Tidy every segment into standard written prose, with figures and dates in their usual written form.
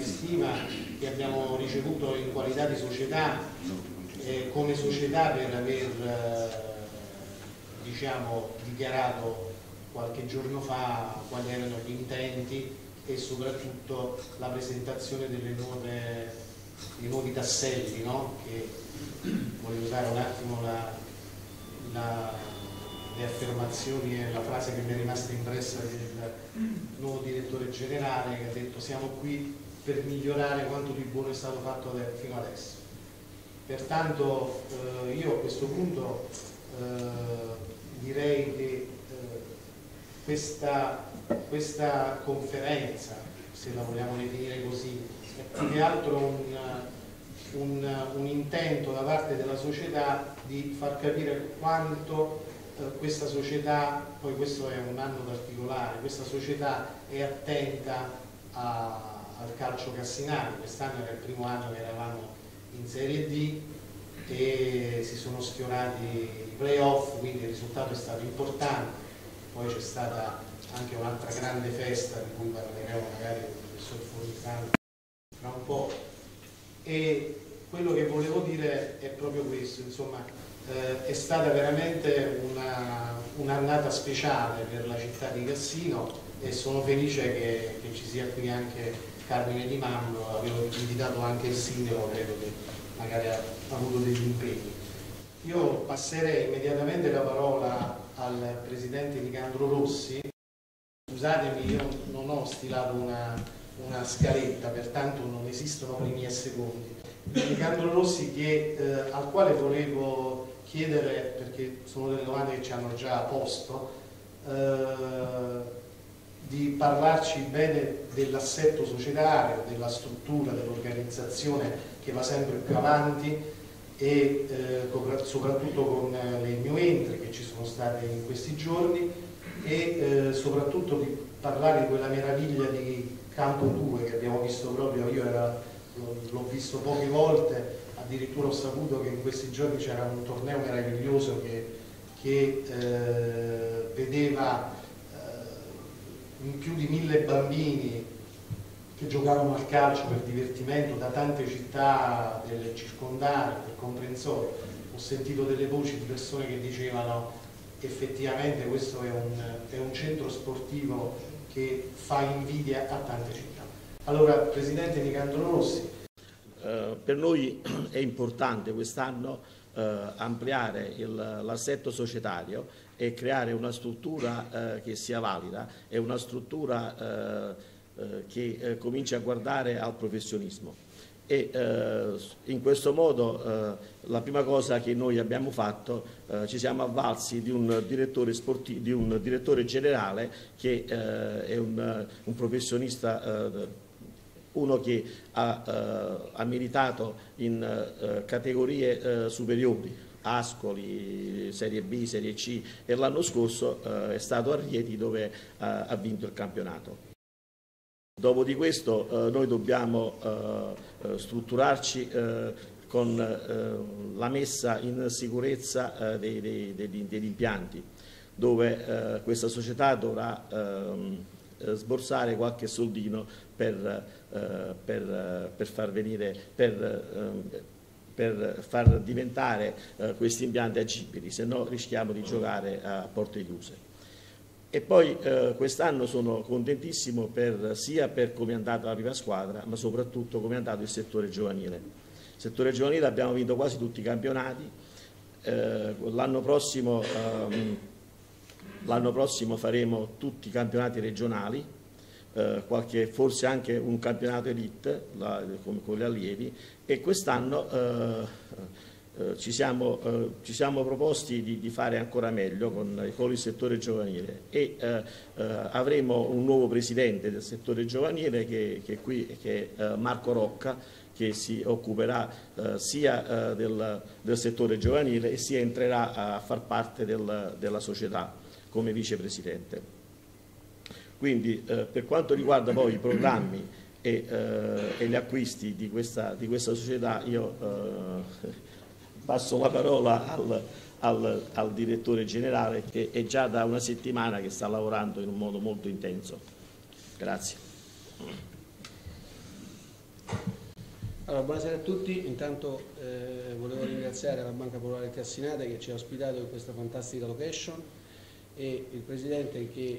stima che abbiamo ricevuto in qualità di società, come società, per aver diciamo, dichiarato qualche giorno fa quali erano gli intenti e soprattutto la presentazione dei nuovi tasselli, no? Che volevo usare un attimo le affermazioni e la frase che mi è rimasta impressa del nuovo direttore generale, che ha detto: siamo qui per migliorare quanto di buono è stato fatto fino adesso. Pertanto io a questo punto direi che questa conferenza, se la vogliamo definire così, è più che altro un intento da parte della società di far capire quanto questa società, poi questo è un anno particolare, questa società è attenta al calcio cassinale. Quest'anno era il primo anno che eravamo in Serie D e si sono sfiorati i playoff, quindi il risultato è stato importante. Poi c'è stata anche un'altra grande festa di cui parleremo magari con il professor Fornisano tra un po', e quello che volevo dire è proprio questo, insomma, è stata veramente un'annata speciale per la città di Cassino e sono felice che ci sia qui anche Carmine Di Mammo. Avevo invitato anche il sindaco, credo che magari ha avuto degli impegni. Io passerei immediatamente la parola al presidente Nicandro Rossi. Scusatemi, io non ho stilato una scaletta, pertanto non esistono primi e secondi. Nicandro Rossi al quale volevo chiedere, perché sono delle domande che ci hanno già posto, di parlarci bene dell'assetto societario, della struttura, dell'organizzazione che va sempre più avanti e soprattutto con le new entry che ci sono state in questi giorni, e soprattutto di parlare di quella meraviglia di Campo 2 che abbiamo visto proprio. Io l'ho visto poche volte, addirittura ho saputo che in questi giorni c'era un torneo meraviglioso che vedeva in più di 1000 bambini che giocavano al calcio per divertimento da tante città del circondario, del comprensorio. Ho sentito delle voci di persone che dicevano: effettivamente questo è un centro sportivo che fa invidia a tante città. Allora, Presidente Nicandro Rossi. Per noi è importante quest'anno ampliare l'assetto societario e creare una struttura che sia valida e una struttura che cominci a guardare al professionismo. E in questo modo la prima cosa che noi abbiamo fatto, ci siamo avvalsi di un direttore sportivo, di un direttore generale che è un professionista, uno che ha militato in categorie superiori, Ascoli, Serie B, Serie C, e l'anno scorso è stato a Rieti dove ha vinto il campionato. Dopo di questo noi dobbiamo strutturarci con la messa in sicurezza degli impianti, dove questa società dovrà sborsare qualche soldino per far diventare questi impianti agibili, se no rischiamo di giocare a porte chiuse. E poi quest'anno sono contentissimo sia per come è andata la prima squadra, ma soprattutto come è andato il settore giovanile. Il settore giovanile abbiamo vinto quasi tutti i campionati, l'anno prossimo faremo tutti i campionati regionali, forse anche un campionato elite con gli allievi, e quest'anno ci siamo proposti di fare ancora meglio con il settore giovanile, e avremo un nuovo presidente del settore giovanile che è qui, che è Marco Rocca, che si occuperà sia del settore giovanile e sia entrerà a far parte della società come vicepresidente. Quindi per quanto riguarda poi i programmi e gli acquisti di questa società, io passo la parola al direttore generale, che è già da una settimana che sta lavorando in un modo molto intenso. Grazie. Allora, buonasera a tutti. Intanto volevo ringraziare la Banca Popolare Cassinate che ci ha ospitato in questa fantastica location e il Presidente che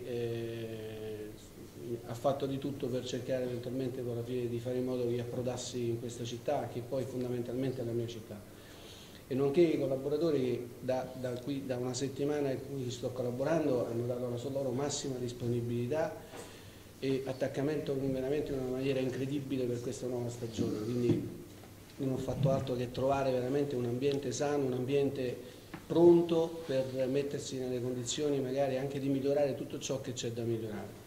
ha fatto di tutto per cercare eventualmente alla fine di fare in modo che io approdassi in questa città, che poi fondamentalmente è la mia città. E nonché i collaboratori che da una settimana in cui sto collaborando hanno dato la loro massima disponibilità e attaccamento veramente in una maniera incredibile per questa nuova stagione. Quindi non ho fatto altro che trovare veramente un ambiente sano, un ambiente pronto per mettersi nelle condizioni magari anche di migliorare tutto ciò che c'è da migliorare.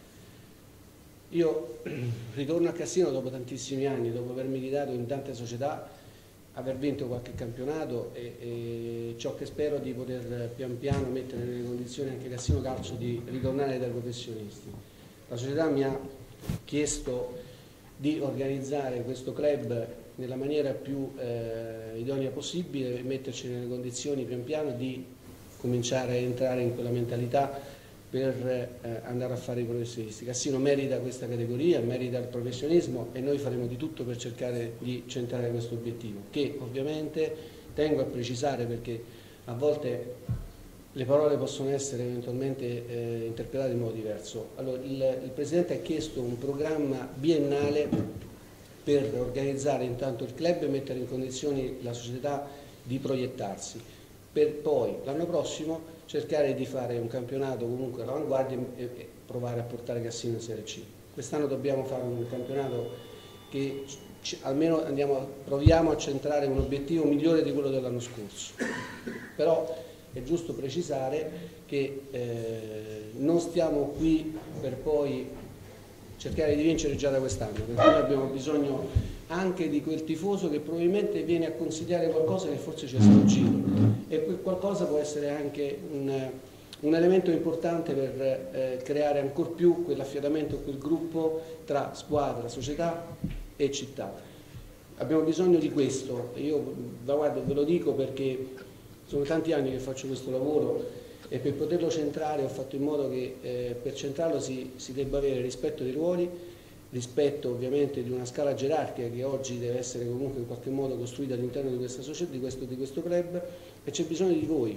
Io ritorno a Cassino dopo tantissimi anni, dopo aver militato in tante società, aver vinto qualche campionato e ciò che spero di poter pian piano mettere nelle condizioni anche Cassino Calcio di ritornare dai professionisti. La società mi ha chiesto di organizzare questo club nella maniera più idonea possibile e metterci nelle condizioni pian piano di cominciare a entrare in quella mentalità per andare a fare i professionisti. Cassino merita questa categoria, merita il professionismo e noi faremo di tutto per cercare di centrare questo obiettivo, che ovviamente tengo a precisare perché a volte le parole possono essere eventualmente interpretate in modo diverso. Allora, il Presidente ha chiesto un programma biennale per organizzare intanto il club e mettere in condizioni la società di proiettarsi, per poi l'anno prossimo cercare di fare un campionato comunque all'avanguardia e provare a portare Cassino in Serie C. Quest'anno dobbiamo fare un campionato che almeno proviamo a centrare un obiettivo migliore di quello dell'anno scorso. Però è giusto precisare che non stiamo qui per poi cercare di vincere già da quest'anno, perché noi abbiamo bisogno anche di quel tifoso che probabilmente viene a consigliare qualcosa che forse ci è sfuggito e quel qualcosa può essere anche un elemento importante per creare ancor più quell'affiatamento, quel gruppo tra squadra, società e città. Abbiamo bisogno di questo, io ve lo dico perché sono tanti anni che faccio questo lavoro e per poterlo centrare ho fatto in modo che per centrarlo si debba avere rispetto dei ruoli, rispetto ovviamente di una scala gerarchica che oggi deve essere comunque in qualche modo costruita all'interno di questa società, di questo club, e c'è bisogno di voi,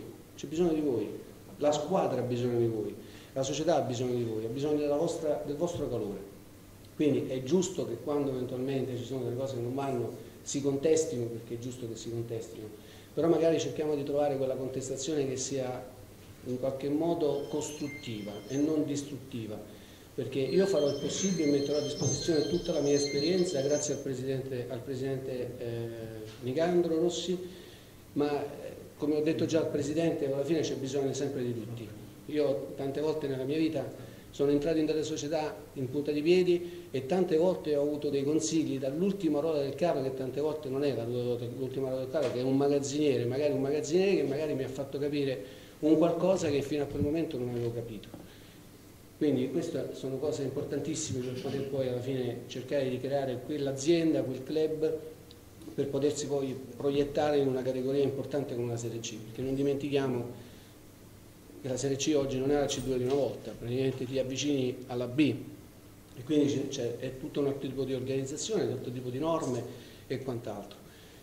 la squadra ha bisogno di voi, la società ha bisogno di voi, ha bisogno del vostro calore. Quindi è giusto che quando eventualmente ci sono delle cose che non vanno si contestino, perché è giusto che si contestino, però magari cerchiamo di trovare quella contestazione che sia in qualche modo costruttiva e non distruttiva, perché io farò il possibile e metterò a disposizione tutta la mia esperienza grazie al presidente Nicandro Rossi, ma come ho detto già al Presidente, alla fine c'è bisogno sempre di tutti. Io tante volte nella mia vita sono entrato in delle società in punta di piedi e tante volte ho avuto dei consigli dall'ultima ruota del carro, che tante volte non è l'ultima ruota del carro, che è un magazziniere che magari mi ha fatto capire un qualcosa che fino a quel momento non avevo capito. Quindi queste sono cose importantissime per poter poi alla fine cercare di creare quell'azienda, quel club, per potersi poi proiettare in una categoria importante come la Serie C, perché non dimentichiamo che la Serie C oggi non è la C2 di una volta, praticamente ti avvicini alla B e quindi è tutto un altro tipo di organizzazione, un altro tipo di norme e quant'altro.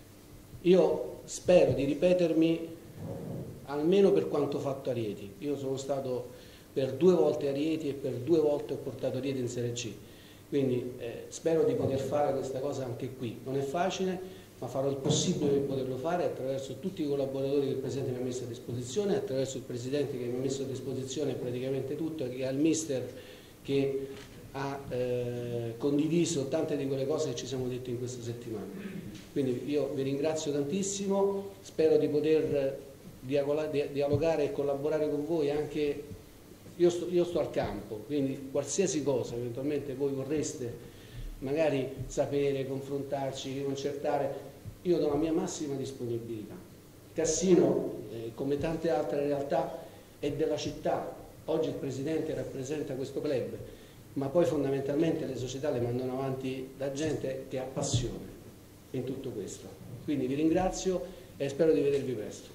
Io spero di ripetermi almeno per quanto fatto a Rieti. Io sono stato per 2 volte a Rieti e per 2 volte ho portato Rieti in Serie C, quindi spero di poter fare questa cosa anche qui. Non è facile, ma farò il possibile per poterlo fare attraverso tutti i collaboratori che il Presidente mi ha messo a disposizione, attraverso il Presidente che mi ha messo a disposizione praticamente tutto, che ha il Mister che ha condiviso tante di quelle cose che ci siamo detti in questa settimana. Quindi io vi ringrazio tantissimo, spero di poter dialogare e collaborare con voi anche, io sto al campo, quindi qualsiasi cosa eventualmente voi vorreste magari sapere, confrontarci, concertare, io do la mia massima disponibilità. Cassino, come tante altre realtà, è della città, oggi il Presidente rappresenta questo club, ma poi fondamentalmente le società le mandano avanti da gente che ha passione in tutto questo. Quindi vi ringrazio e spero di vedervi presto.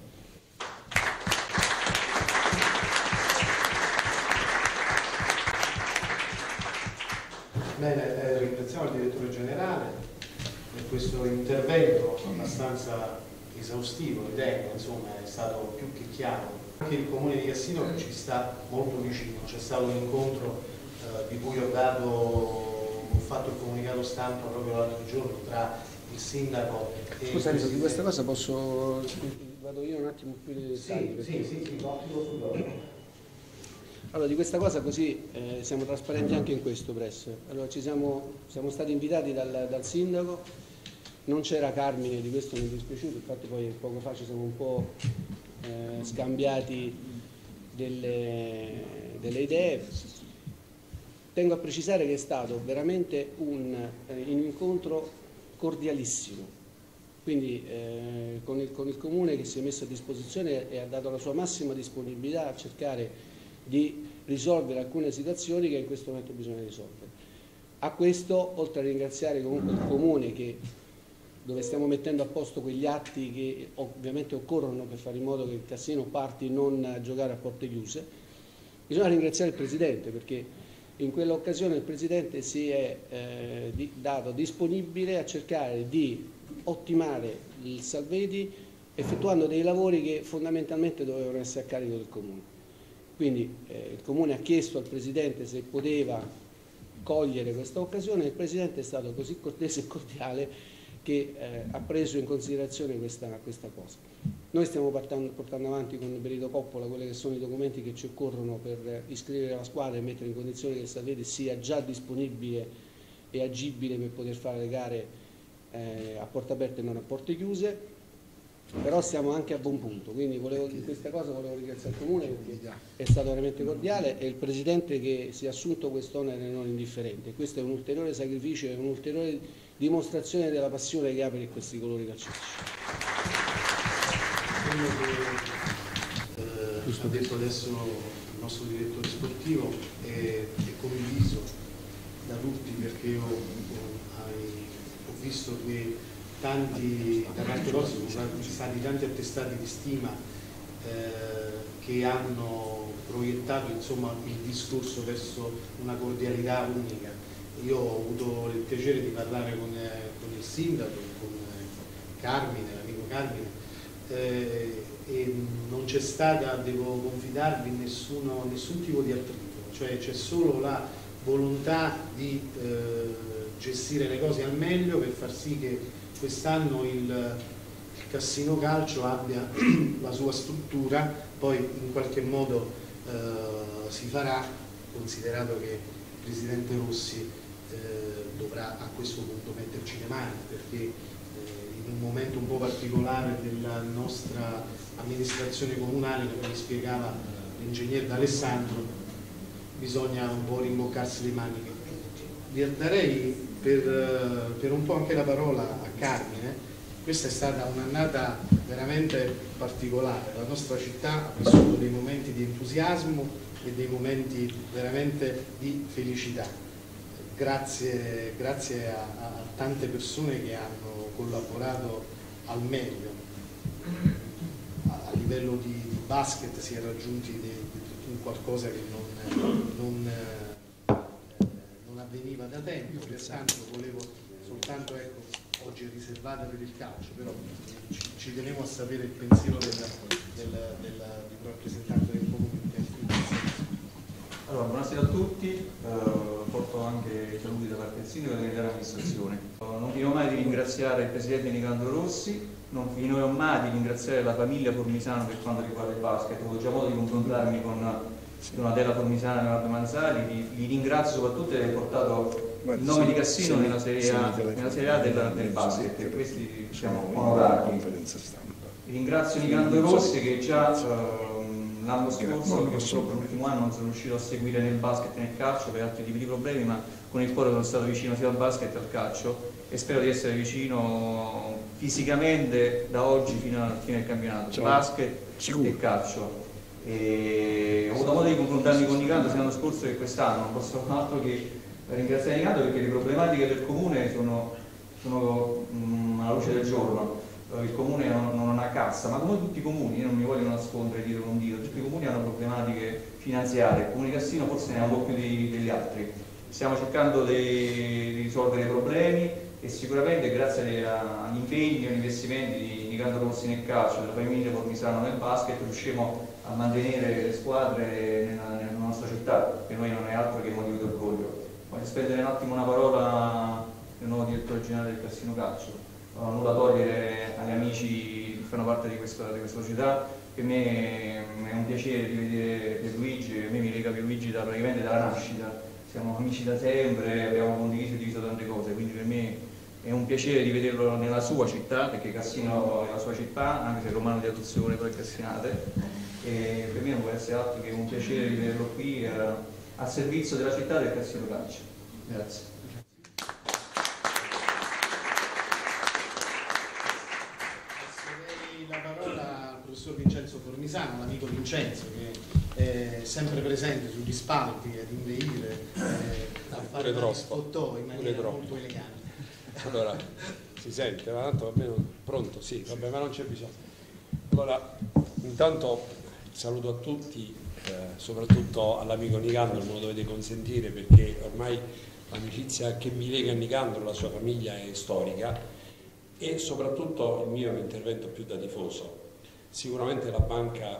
Bene, ringraziamo il direttore generale, per questo intervento abbastanza esaustivo, ritengo, insomma, è stato più che chiaro. Anche il Comune di Cassino ci sta molto vicino, c'è stato un incontro di cui ho fatto il comunicato stampa proprio l'altro giorno tra il sindaco e... Scusa, di questa cosa vado io un attimo più nei dettagli. Sì, Allora, di questa cosa così siamo trasparenti anche in questo press. Allora, siamo stati invitati dal sindaco, non c'era Carmine, di questo mi è dispiaciuto, infatti poi poco fa ci siamo un po' scambiati delle idee. Tengo a precisare che è stato veramente un incontro cordialissimo, quindi con il Comune che si è messo a disposizione e ha dato la sua massima disponibilità a cercare di risolvere alcune situazioni che in questo momento bisogna risolvere. A questo, oltre a ringraziare comunque il Comune dove stiamo mettendo a posto quegli atti che ovviamente occorrono per fare in modo che il Cassino parti non giocare a porte chiuse, bisogna ringraziare il Presidente, perché in quell'occasione il Presidente si è dato disponibile a cercare di ottimare il Salveti effettuando dei lavori che fondamentalmente dovevano essere a carico del Comune. Quindi il Comune ha chiesto al Presidente se poteva cogliere questa occasione e il Presidente è stato così cortese e cordiale che ha preso in considerazione questa cosa. Noi stiamo portando avanti con Benito Coppola quelli che sono i documenti che ci occorrono per iscrivere la squadra e mettere in condizione che il Salveti sia già disponibile e agibile per poter fare le gare a porte aperte e non a porte chiuse. Però siamo anche a buon punto, quindi in questa cosa volevo ringraziare il Comune perché è stato veramente cordiale e il Presidente che si è assunto quest'onere non indifferente. Questo è un ulteriore sacrificio e un'ulteriore dimostrazione della passione che ha per questi colori calcistici. Quello che ha detto adesso il nostro direttore sportivo è condiviso da tutti, perché io ho visto che da parte vostra sono stati tanti attestati di stima che hanno proiettato, insomma, il discorso verso una cordialità unica. Io ho avuto il piacere di parlare con il sindaco, con Carmine, l'amico Carmine, e non c'è stata, devo confidarvi, nessun tipo di attrito, cioè c'è solo la volontà di gestire le cose al meglio per far sì che quest'anno il Cassino Calcio abbia la sua struttura, poi in qualche modo si farà, considerato che il Presidente Rossi dovrà a questo punto metterci le mani, perché in un momento un po' particolare della nostra amministrazione comunale, come mi spiegava l'ingegner D'Alessandro, bisogna un po' rimboccarsi le maniche. Vi darei per un po' anche la parola a Carmine. Questa è stata un'annata veramente particolare, la nostra città ha vissuto dei momenti di entusiasmo e dei momenti veramente di felicità, grazie a tante persone che hanno collaborato al meglio. A livello di basket si è raggiunti un qualcosa che non avveniva da tempo, pertanto volevo soltanto, oggi è riservata per il calcio, però ci tenevo a sapere il pensiero del rappresentante del Comune. Allora, buonasera a tutti, porto anche i saluti da parte del sindaco e dell'intera amministrazione. Non finirò mai di ringraziare il Presidente Nicandro Rossi, non finirò mai di ringraziare la famiglia Formisano per quanto riguarda il basket. Ho avuto già modo di confrontarmi con Donatella Formisano e Leonardo Manzali, li ringrazio soprattutto di aver portato il nome di Cassino nella Serie A del basket, e questi siamo onorati. Ringrazio Nicandro Rossi che già l'anno scorso, purtroppo l'ultimo anno non sono riuscito a seguire nel basket e nel calcio per altri tipi di problemi, ma con il cuore sono stato vicino sia al basket che al calcio e spero di essere vicino fisicamente da oggi fino al campionato, basket e calcio. E ho avuto modo di confrontarmi con Nicandro sia l'anno scorso che quest'anno, non posso fare altro che ringraziare Nicandro perché le problematiche del Comune sono alla luce del giorno. Il Comune non ha cassa, ma come tutti i comuni, non mi voglio nascondere dietro un dito, tutti i comuni hanno problematiche finanziarie, il Comune di Cassino forse ne ha un po' più degli altri. Stiamo cercando di risolvere i problemi, e sicuramente grazie agli impegni e agli investimenti di Nicandro Rossi nel calcio, della famiglia Formisano nel basket, riusciamo a mantenere le squadre nella nostra città, che noi non è altro che motivo di orgoglio. Voglio spendere un attimo una parola del nuovo direttore generale del Cassino Calcio, nulla togliere agli amici che fanno parte di questa società. Per me è un piacere di vedere Pierluigi, a me mi lega Pierluigi praticamente dalla nascita, siamo amici da sempre, abbiamo condiviso e diviso tante cose, quindi per me è un piacere di vederlo nella sua città, perché Cassino è la sua città, anche se romano di adozione poi cassinate, e per me non può essere altro che un piacere di vederlo qui al servizio della città del Cassino Calcio. Grazie. La parola al professor Vincenzo Formisano, l'amico Vincenzo, che è sempre presente sugli spalti ad inveire, a fare degli spottò in maniera molto elegante. Allora, si sente, ma tanto va bene, pronto? Sì, vabbè, ma non c'è bisogno. Allora, intanto saluto a tutti, soprattutto all'amico Nicandro, me lo dovete consentire perché ormai l'amicizia che mi lega a Nicandro, la sua famiglia è storica, e soprattutto il mio è un intervento più da tifoso. Sicuramente la banca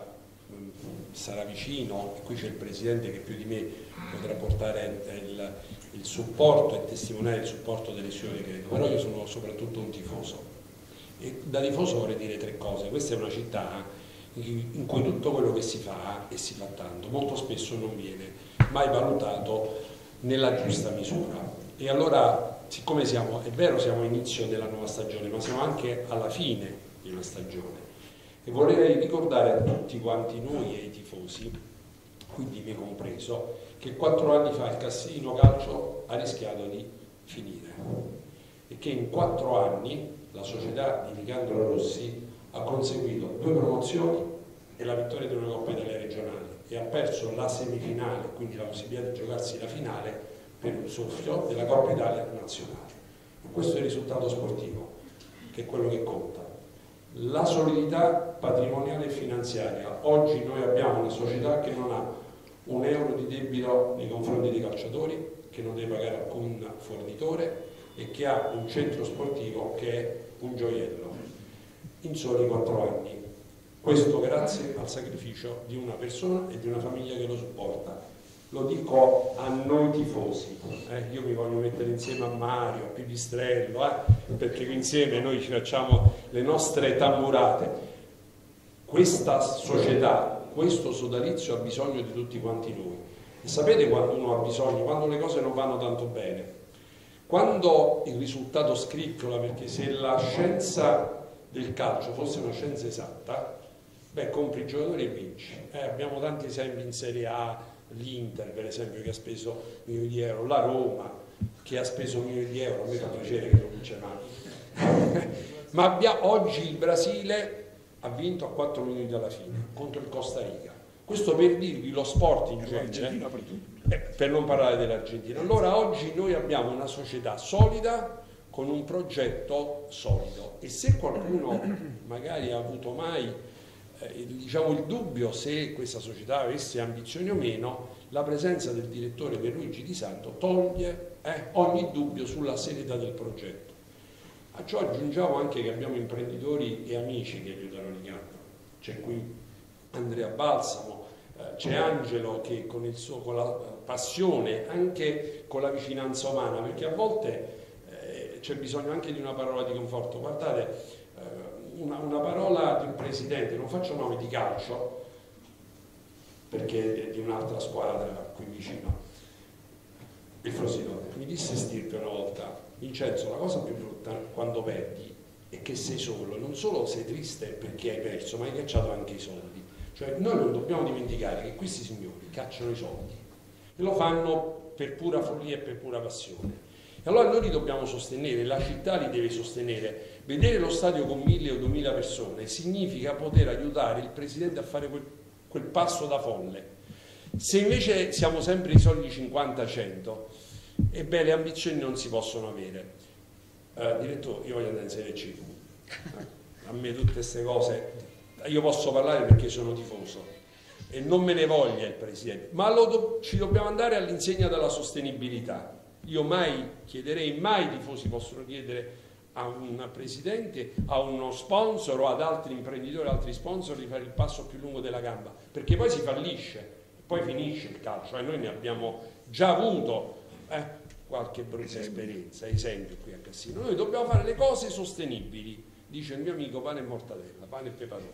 sarà vicino, e qui c'è il presidente che più di me potrà portare il supporto e testimoniare il supporto delle sue credo, però io sono soprattutto un tifoso, e da tifoso vorrei dire tre cose. Questa è una città in cui tutto quello che si fa, e si fa tanto, molto spesso non viene mai valutato nella giusta misura. E allora, siccome siamo, è vero, siamo all'inizio della nuova stagione, ma siamo anche alla fine di una stagione, e vorrei ricordare a tutti quanti noi e ai tifosi, quindi me compreso, che 4 anni fa il Cassino Calcio ha rischiato di finire e che in 4 anni la società di Nicandro Rossi ha conseguito 2 promozioni e la vittoria di una Coppa Italia regionale, e ha perso la semifinale, quindi la possibilità di giocarsi la finale per un soffio della Coppa Italia nazionale. E questo è il risultato sportivo, che è quello che conta. La solidità patrimoniale e finanziaria. Oggi noi abbiamo una società che non ha un euro di debito nei confronti dei calciatori, che non deve pagare alcun fornitore, e che ha un centro sportivo che è un gioiello in soli 4 anni. Questo grazie al sacrificio di una persona e di una famiglia che lo supporta. Lo dico a noi tifosi, io mi voglio mettere insieme a Mario, a Pipistrello, perché insieme noi ci facciamo le nostre tamburate. Questa società, questo sodalizio ha bisogno di tutti quanti noi. E sapete quando uno ha bisogno? Quando le cose non vanno tanto bene. Quando il risultato scricchiola, perché se la scienza del calcio fosse una scienza esatta, beh, compri i giocatori e vinci. Abbiamo tanti esempi in Serie A, l'Inter per esempio che ha speso milioni di euro, la Roma che ha speso milioni di euro, a me fa piacere che non vince mai. Ma oggi il Brasile ha vinto a 4 minuti dalla fine contro il Costa Rica. Questo per dirvi lo sport in genere, per non parlare dell'Argentina. Allora oggi noi abbiamo una società solida con un progetto solido, e se qualcuno magari ha avuto mai diciamo il dubbio se questa società avesse ambizioni o meno, la presenza del direttore Pierluigi Di Santo toglie ogni dubbio sulla serietà del progetto. A ciò aggiungiamo anche che abbiamo imprenditori e amici che aiutano Nicandro. C'è qui Andrea Balsamo, c'è Angelo che con la passione, anche con la vicinanza umana, perché a volte c'è bisogno anche di una parola di conforto. Guardate, una parola di un presidente, non faccio nome di calcio perché è di un'altra squadra qui vicino, il Frosinone, mi disse Stirpe una volta: Vincenzo, la cosa più brutta quando perdi è che sei solo, non solo sei triste perché hai perso, ma hai cacciato anche i soldi. Cioè noi non dobbiamo dimenticare che questi signori cacciano i soldi e lo fanno per pura follia e per pura passione. E allora noi li dobbiamo sostenere, la città li deve sostenere. Vedere lo stadio con 1000 o 2000 persone significa poter aiutare il presidente a fare quel passo da folle. Se invece siamo sempre i soliti 50-100, ebbene le ambizioni non si possono avere. Direttore, io voglio andare in Serie C. A me tutte queste cose, io posso parlare perché sono tifoso e non me ne voglia il presidente, ma ci dobbiamo andare all'insegna della sostenibilità. Io mai chiederei, mai i tifosi possono chiedere a un presidente, a uno sponsor o ad altri imprenditori, altri sponsor di fare il passo più lungo della gamba, perché poi si fallisce, poi finisce il calcio, e noi ne abbiamo già avuto qualche brutta esperienza, esempio qui a Cassino. Noi dobbiamo fare le cose sostenibili, dice il mio amico, pane e mortadella, pane e peperoni.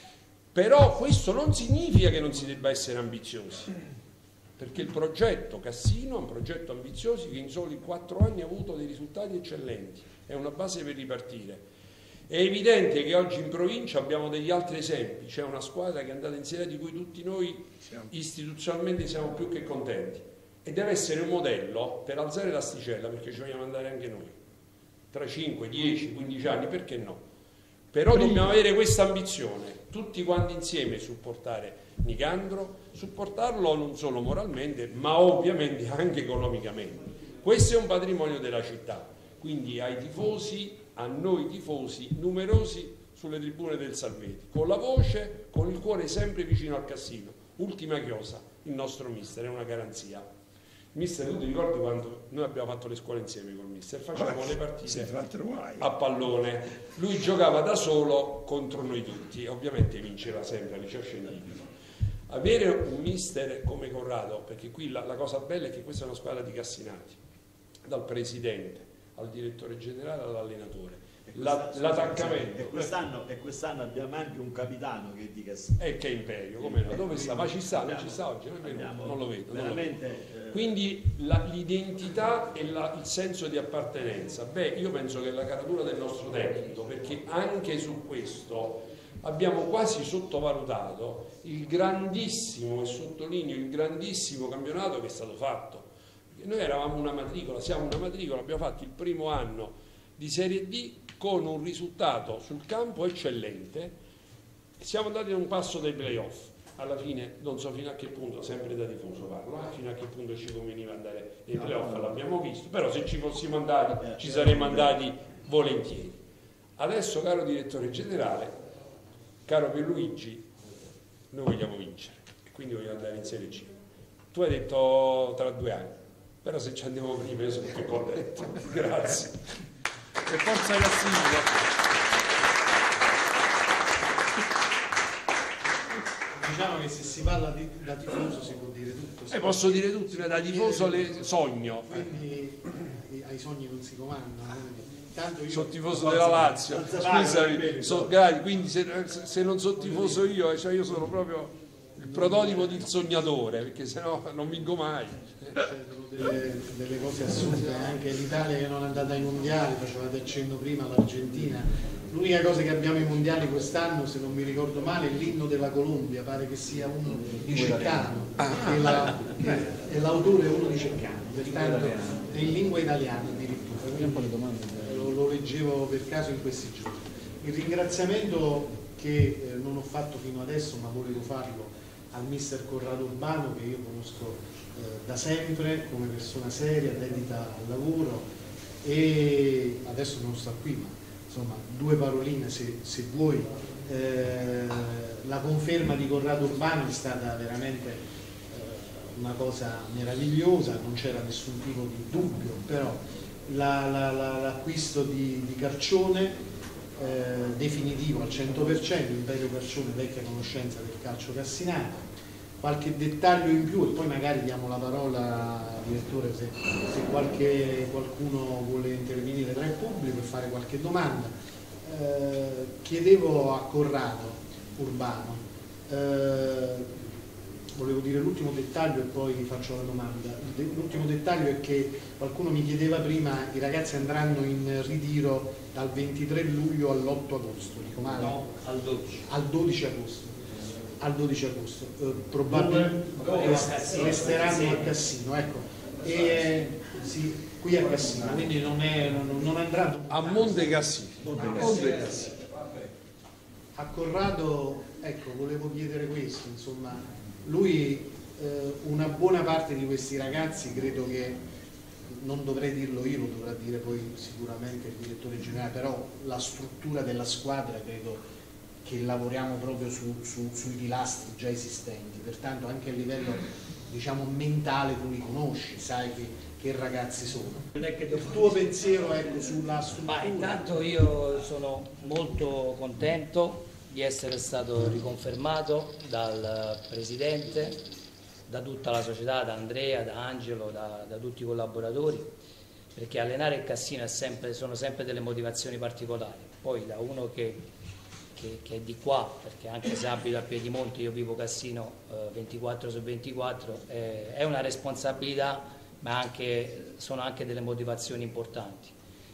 Però questo non significa che non si debba essere ambiziosi, perché il progetto Cassino è un progetto ambizioso che in soli 4 anni ha avuto dei risultati eccellenti, è una base per ripartire. È evidente che oggi in provincia abbiamo degli altri esempi, c'è una squadra che è andata in Serie, di cui tutti noi istituzionalmente siamo più che contenti, e deve essere un modello per alzare l'asticella, perché ci vogliamo andare anche noi tra 5, 10, 15 anni, perché no? Però dobbiamo avere questa ambizione, tutti quanti insieme, supportare Nicandro, supportarlo non solo moralmente ma ovviamente anche economicamente. Questo è un patrimonio della città, quindi ai tifosi, a noi tifosi numerosi sulle tribune del Salvetti, con la voce, con il cuore sempre vicino al Cassino. Ultima chiosa, il nostro mister è una garanzia. Mister, tu ti ricordi quando noi abbiamo fatto le scuole insieme col mister? Facevamo le partite a pallone, lui giocava da solo contro noi tutti, ovviamente vinceva sempre al liceo scientifico. Avere un mister come Corrado, perché qui la cosa bella è che questa è una squadra di cassinati, dal presidente al direttore generale all'allenatore, l'attaccamento. E quest'anno abbiamo anche un capitano che è di Cassino. E che imperio, come no? Dove sta? Ma ci sta, non ci sta oggi? Non lo vedo. Quindi l'identità e il senso di appartenenza. Beh, io penso che è la caratura del nostro tecnico, perché anche su questo abbiamo quasi sottovalutato il grandissimo, e sottolineo il grandissimo campionato che è stato fatto. Noi eravamo una matricola, siamo una matricola, abbiamo fatto il primo anno di Serie D con un risultato sul campo eccellente, siamo andati a un passo dai playoff. Alla fine non so fino a che punto, sempre da tifoso parlo, fino a che punto ci conveniva andare nei playoff, l'abbiamo visto, però se ci fossimo andati ci saremmo andati volentieri. Adesso, caro direttore generale, caro Pierluigi, noi vogliamo vincere e quindi vogliamo andare in Serie C. Tu hai detto tra 2 anni, però se ci andiamo prima io sono più contento. Grazie. E forza Cassino. Diciamo che se si parla da tifoso si può dire tutto. Posso dire tutto, da tifoso sogno. Quindi ai sogni non si comandano. Tanto io sono tifoso della Lazio, scusami, quindi se non sono tifoso io, cioè io sono proprio il prototipo del sognatore, perché sennò non vinco mai. Sono delle cose assurde, anche l'Italia che non è andata ai mondiali, facevate accenno prima l'Argentina. L'unica cosa che abbiamo ai mondiali quest'anno, se non mi ricordo male, è l'inno della Colombia, pare che sia uno di Ceccano, e l'autore è uno di Ceccano, pertanto è in lingua italiana addirittura. Lo leggevo per caso in questi giorni. Il ringraziamento che non ho fatto fino adesso, ma volevo farlo al mister Corrado Urbano, che io conosco da sempre come persona seria, dedita al lavoro, e adesso non sta qui, ma insomma 2 paroline se vuoi. La conferma di Corrado Urbano è stata veramente una cosa meravigliosa, non c'era nessun tipo di dubbio, però l'acquisto di Carcione definitivo al 100%, Imperio Carcione, vecchia conoscenza del calcio cassinano. Qualche dettaglio in più e poi magari diamo la parola, direttore, se qualcuno vuole intervenire tra il pubblico e fare qualche domanda. Chiedevo a Corrado Urbano, volevo dire l'ultimo dettaglio e poi faccio la domanda. L'ultimo dettaglio è che qualcuno mi chiedeva prima, i ragazzi andranno in ritiro dal 23 luglio all'8 agosto, dico male? No, al 12. Al 12 agosto. Al 12 agosto. Probabilmente resteranno a Cassino, ecco. Sì, qui a Cassino, quindi non andranno a Monte Cassino. A Corrado, ecco, volevo chiedere questo, insomma, lui, una buona parte di questi ragazzi, credo che, non dovrei dirlo io, lo dovrà dire poi sicuramente il direttore generale, però la struttura della squadra credo che lavoriamo proprio sui pilastri già esistenti, pertanto anche a livello, diciamo, mentale tu li conosci, sai che che ragazzi sono. Il tuo pensiero, ecco, sulla struttura? Ma intanto io sono molto contento di essere stato riconfermato dal Presidente, da tutta la società, da Andrea, da Angelo, da tutti i collaboratori, perché allenare il Cassino sono sempre delle motivazioni particolari. Poi da uno che è di qua, perché anche se abito a Piedimonte, io vivo Cassino 24/24, è una responsabilità, ma sono anche delle motivazioni importanti.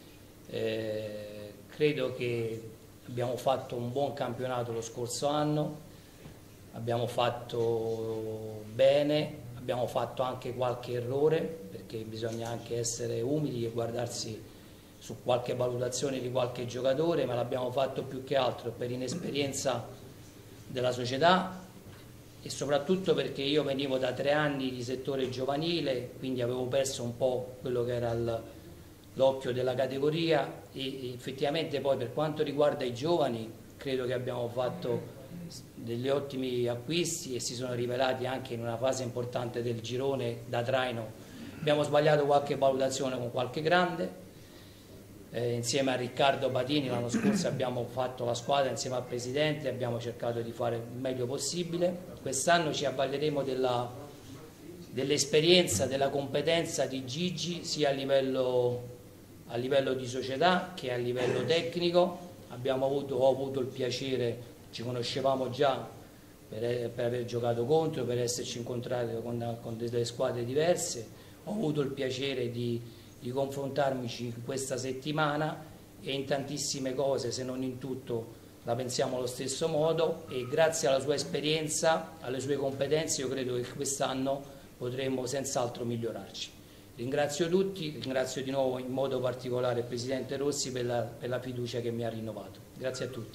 Credo che abbiamo fatto un buon campionato lo scorso anno, abbiamo fatto bene, abbiamo fatto anche qualche errore, perché bisogna anche essere umili e guardarsi su qualche valutazione di qualche giocatore, ma l'abbiamo fatto più che altro per inesperienza della società e soprattutto perché io venivo da 3 anni di settore giovanile, quindi avevo perso un po' quello che era l'occhio della categoria e effettivamente poi per quanto riguarda i giovani credo che abbiamo fatto degli ottimi acquisti e si sono rivelati anche in una fase importante del girone da traino. Abbiamo sbagliato qualche valutazione con qualche grande. Insieme a Riccardo Batini l'anno scorso abbiamo fatto la squadra insieme al Presidente, abbiamo cercato di fare il meglio possibile. Quest'anno ci avvaleremo dell'esperienza, della competenza di Gigi sia a livello di società che a livello tecnico. Ho avuto il piacere, ci conoscevamo già per aver giocato contro, per esserci incontrati con delle squadre diverse, ho avuto il piacere di confrontarmi in questa settimana e in tantissime cose, se non in tutto, la pensiamo allo stesso modo e grazie alla sua esperienza, alle sue competenze, io credo che quest'anno potremo senz'altro migliorarci. Ringrazio tutti, ringrazio di nuovo in modo particolare il Presidente Rossi per la fiducia che mi ha rinnovato. Grazie a tutti.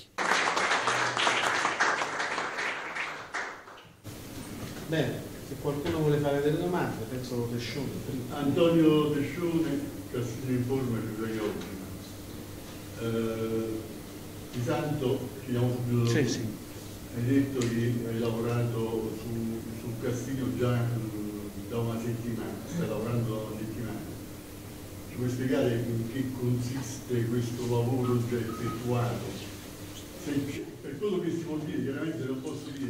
Bene. Se qualcuno vuole fare delle domande, penso lo Tescione. Antonio Tescione, Cassino Informe, Giuliani. Di tanto ci siamo subito. Sì. Hai detto che hai lavorato sul Cassino già da una settimana, stai lavorando da una settimana. Ci puoi spiegare in che consiste questo lavoro già effettuato? Per quello che si può dire, chiaramente non posso dire.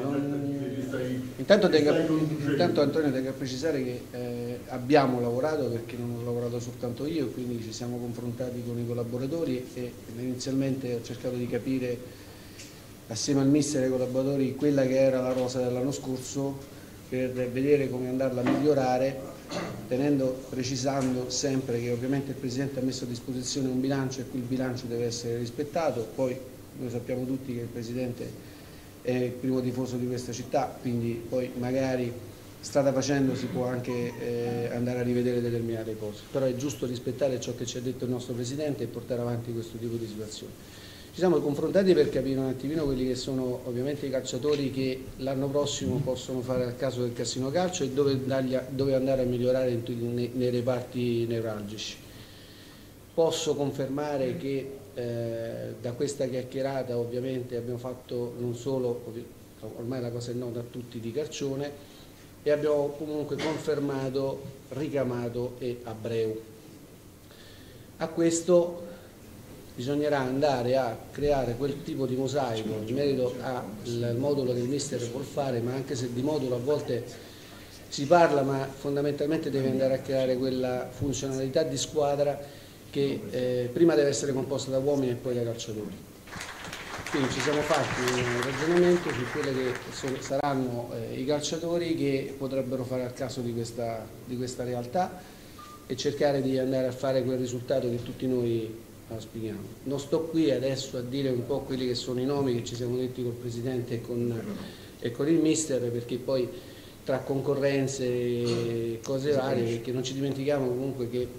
Intanto Antonio tengo a precisare che abbiamo lavorato, perché non ho lavorato soltanto io, quindi ci siamo confrontati con i collaboratori e inizialmente ho cercato di capire assieme al mister e ai collaboratori quella che era la rosa dell'anno scorso per vedere come andarla a migliorare, precisando sempre che ovviamente il Presidente ha messo a disposizione un bilancio e quel bilancio deve essere rispettato. Poi noi sappiamo tutti che il Presidente è il primo tifoso di questa città, quindi poi magari strada facendo si può anche andare a rivedere determinate cose, però è giusto rispettare ciò che ci ha detto il nostro Presidente e portare avanti questo tipo di situazioni. Ci siamo confrontati per capire un attimino quelli che sono ovviamente i calciatori che l'anno prossimo possono fare al caso del Cassino Calcio e dove andare a migliorare nei reparti neuralgici. Posso confermare che da questa chiacchierata ovviamente abbiamo fatto non solo, ormai la cosa è nota a tutti, di Carcione, e abbiamo comunque confermato Ricamato e Abreu. A questo bisognerà andare a creare quel tipo di mosaico in merito al modulo che il mister vuol fare, ma anche se di modulo a volte si parla, ma fondamentalmente deve andare a creare quella funzionalità di squadra che prima deve essere composta da uomini e poi da calciatori. Quindi ci siamo fatti un ragionamento su quelli che saranno i calciatori che potrebbero fare al caso di questa realtà e cercare di andare a fare quel risultato che tutti noi auspichiamo. Non sto qui adesso a dire un po' quelli che sono i nomi che ci siamo detti col Presidente e con il mister, perché poi tra concorrenze e cose varie, perché non ci dimentichiamo comunque che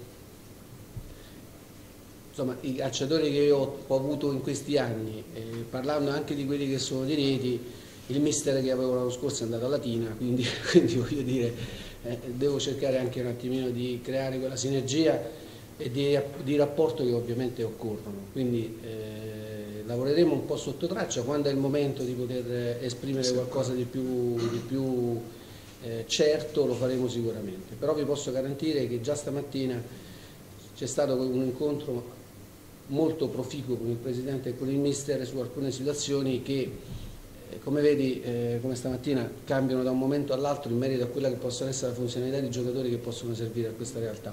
insomma, i calciatori che io ho avuto in questi anni, parlando anche di quelli che sono di Rieti, il mister che avevo l'anno scorso è andato a Latina, quindi voglio dire, devo cercare anche un attimino di creare quella sinergia e di rapporto che ovviamente occorrono. Quindi lavoreremo un po' sotto traccia, quando è il momento di poter esprimere qualcosa di più certo lo faremo sicuramente, però vi posso garantire che già stamattina c'è stato un incontro molto proficuo con il Presidente e con il Mister su alcune situazioni che, come vedi, come stamattina, cambiano da un momento all'altro in merito a quella che possono essere la funzionalità di giocatori che possono servire a questa realtà.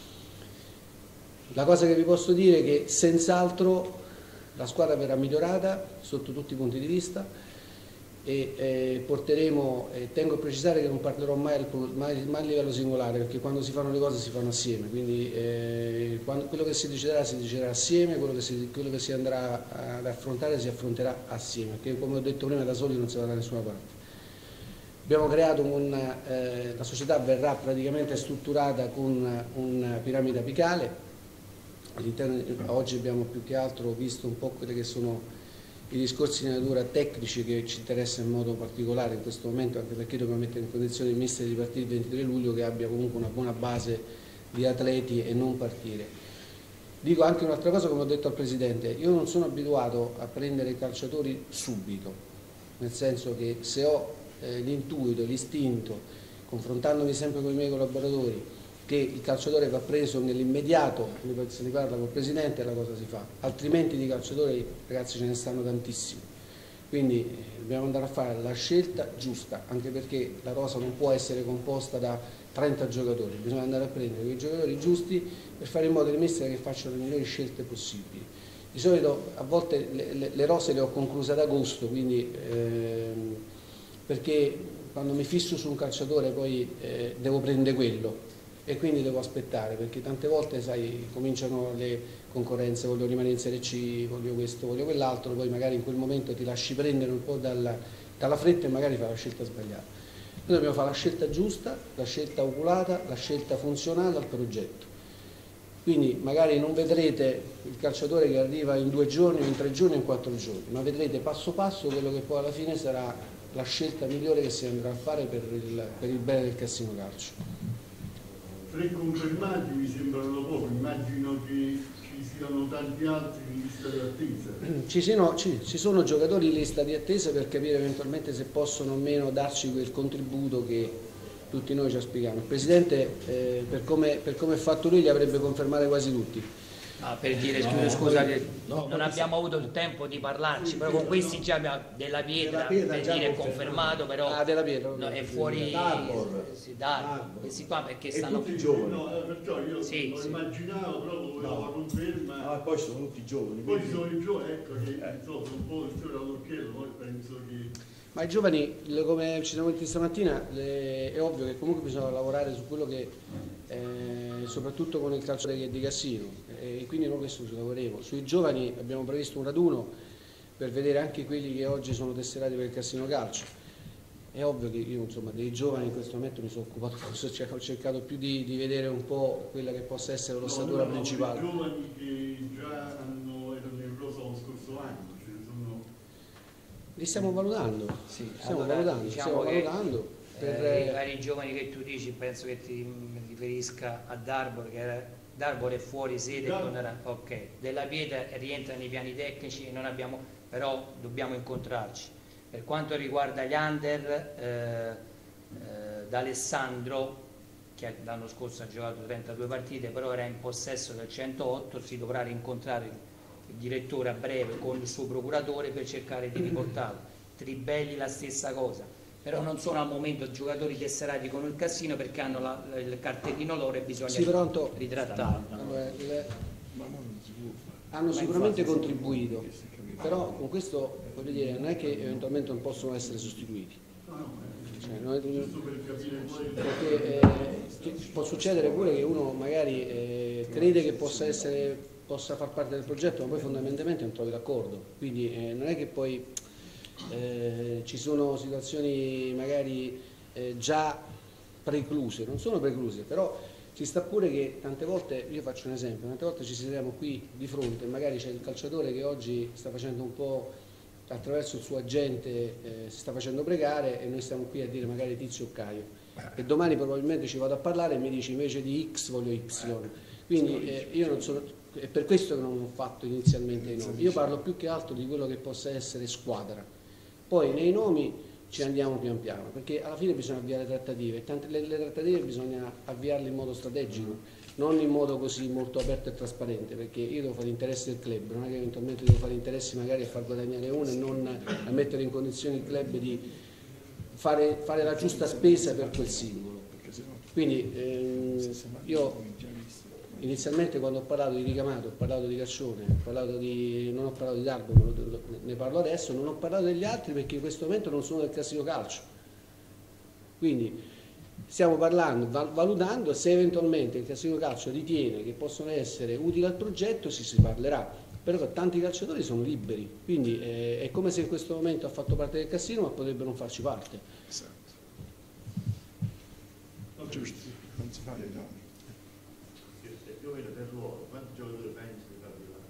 La cosa che vi posso dire è che senz'altro la squadra verrà migliorata sotto tutti i punti di vista e porteremo, tengo a precisare che non parlerò mai a livello singolare, perché quando si fanno le cose si fanno assieme, quindi quello che si deciderà assieme, quello che si andrà ad affrontare si affronterà assieme, perché come ho detto prima da soli non si va da nessuna parte. Abbiamo creato la società verrà praticamente strutturata con una piramide apicale. Oggi abbiamo più che altro visto un po' quelli che sono i discorsi di natura tecnici che ci interessano in modo particolare in questo momento, anche perché dobbiamo mettere in condizione il mister di partire il 23 luglio che abbia comunque una buona base di atleti e non partire. Dico anche un'altra cosa, come ho detto al Presidente, io non sono abituato a prendere i calciatori subito, nel senso che se ho l'intuito, l'istinto, confrontandomi sempre con i miei collaboratori, che il calciatore va preso nell'immediato, se ne parla col Presidente, la cosa si fa, altrimenti di calciatori, ragazzi, ce ne stanno tantissimi, quindi dobbiamo andare a fare la scelta giusta, anche perché la rosa non può essere composta da 30 giocatori, bisogna andare a prendere quei giocatori giusti per fare in modo che i mister che facciano le migliori scelte possibili. Di solito a volte le rose le ho concluse ad agosto, quindi perché quando mi fisso su un calciatore poi devo prendere quello e quindi devo aspettare, perché tante volte sai cominciano le concorrenze, voglio rimanere in Serie C, voglio questo, voglio quell'altro, poi magari in quel momento ti lasci prendere un po' dalla fretta e magari fai la scelta sbagliata. Noi dobbiamo fare la scelta giusta, la scelta oculata, la scelta funzionale al progetto. Quindi magari non vedrete il calciatore che arriva in 2 giorni, in 3 giorni, in 4 giorni, ma vedrete passo passo quello che poi alla fine sarà la scelta migliore che si andrà a fare per il bene del Cassino Calcio. 3 confermati mi sembrano poco, immagino che ci siano tanti altri in lista di attesa. Ci sono giocatori in lista di attesa per capire eventualmente se possono o meno darci quel contributo che tutti noi ci auspichiamo. Il Presidente, per come è fatto lui, li avrebbe confermati quasi tutti. Per dire, scusa, non abbiamo avuto il tempo di parlarci, però con questi già abbiamo Della Pietra per dire è confermato, però Della Pietra, no, è fuori questi qua perché stanno tutti giovani. No, perciò io lo immaginavo proprio la conferma. Poi sono tutti giovani. Poi sono i giovani, ecco che sono un po' il fiore all'occhiello, poi penso che... Ma i giovani, come ci siamo detti stamattina, è ovvio che comunque bisogna lavorare su quello che, soprattutto con il calcio di Cassino, e quindi noi questo ci lavoreremo. Sui giovani abbiamo previsto un raduno per vedere anche quelli che oggi sono tesserati per il Cassino Calcio. È ovvio che io insomma dei giovani in questo momento mi sono occupato, ho cercato più di vedere un po' quella che possa essere l'ossatura principale. I giovani che già erano in rosa lo scorso anno. Li stiamo valutando, stiamo valutando. Per i giovani che tu dici, penso che ti riferisca a D'Arbor, D'Arbor è fuori sede, ok. Della Pietra rientra nei piani tecnici e non abbiamo, però dobbiamo incontrarci. Per quanto riguarda gli under, D'Alessandro, che l'anno scorso ha giocato 32 partite, però era in possesso del 108, si dovrà rincontrare il direttore a breve con il suo procuratore per cercare di riportarlo. Tribelli la stessa cosa, però non sono al momento giocatori tesserati con il Cassino perché hanno il cartellino loro e bisogna ritrattarlo. Hanno sicuramente contribuito, però con questo voglio dire, non è che eventualmente non possono essere sostituiti. Perché può succedere pure che uno magari crede che possa far parte del progetto, ma poi fondamentalmente non trovi d'accordo, quindi non è che poi ci sono situazioni magari già precluse, non sono precluse, però ci sta pure che tante volte, io faccio un esempio, tante volte ci siamo qui di fronte, magari c'è il calciatore che oggi sta facendo un po' attraverso il suo agente, si sta facendo pregare e noi stiamo qui a dire magari Tizio o Caio, e domani probabilmente ci vado a parlare e mi dici invece di X voglio Y, quindi io non sono... È per questo che non ho fatto inizialmente i nomi. Io parlo più che altro di quello che possa essere squadra. Poi nei nomi ci andiamo pian piano, perché alla fine bisogna avviare trattative, le trattative bisogna avviarle in modo strategico, non in modo così molto aperto e trasparente, perché io devo fare l'interesse del club, non è che eventualmente devo fare interessi magari a far guadagnare uno e non a mettere in condizione il club di fare la giusta spesa per quel singolo. Quindi io inizialmente quando ho parlato di Ricamato, ho parlato di Caccione, non ho parlato di Darbo, ne parlo adesso, non ho parlato degli altri perché in questo momento non sono del Cassino Calcio. Quindi stiamo parlando, valutando se eventualmente il Cassino Calcio ritiene che possono essere utili al progetto, si parlerà. Però tanti calciatori sono liberi, quindi è come se in questo momento ha fatto parte del Cassino ma potrebbe non farci parte. Esatto. Giusto, non si fa dei nomi. Più o meno per ruolo, quanti giocatori pensi di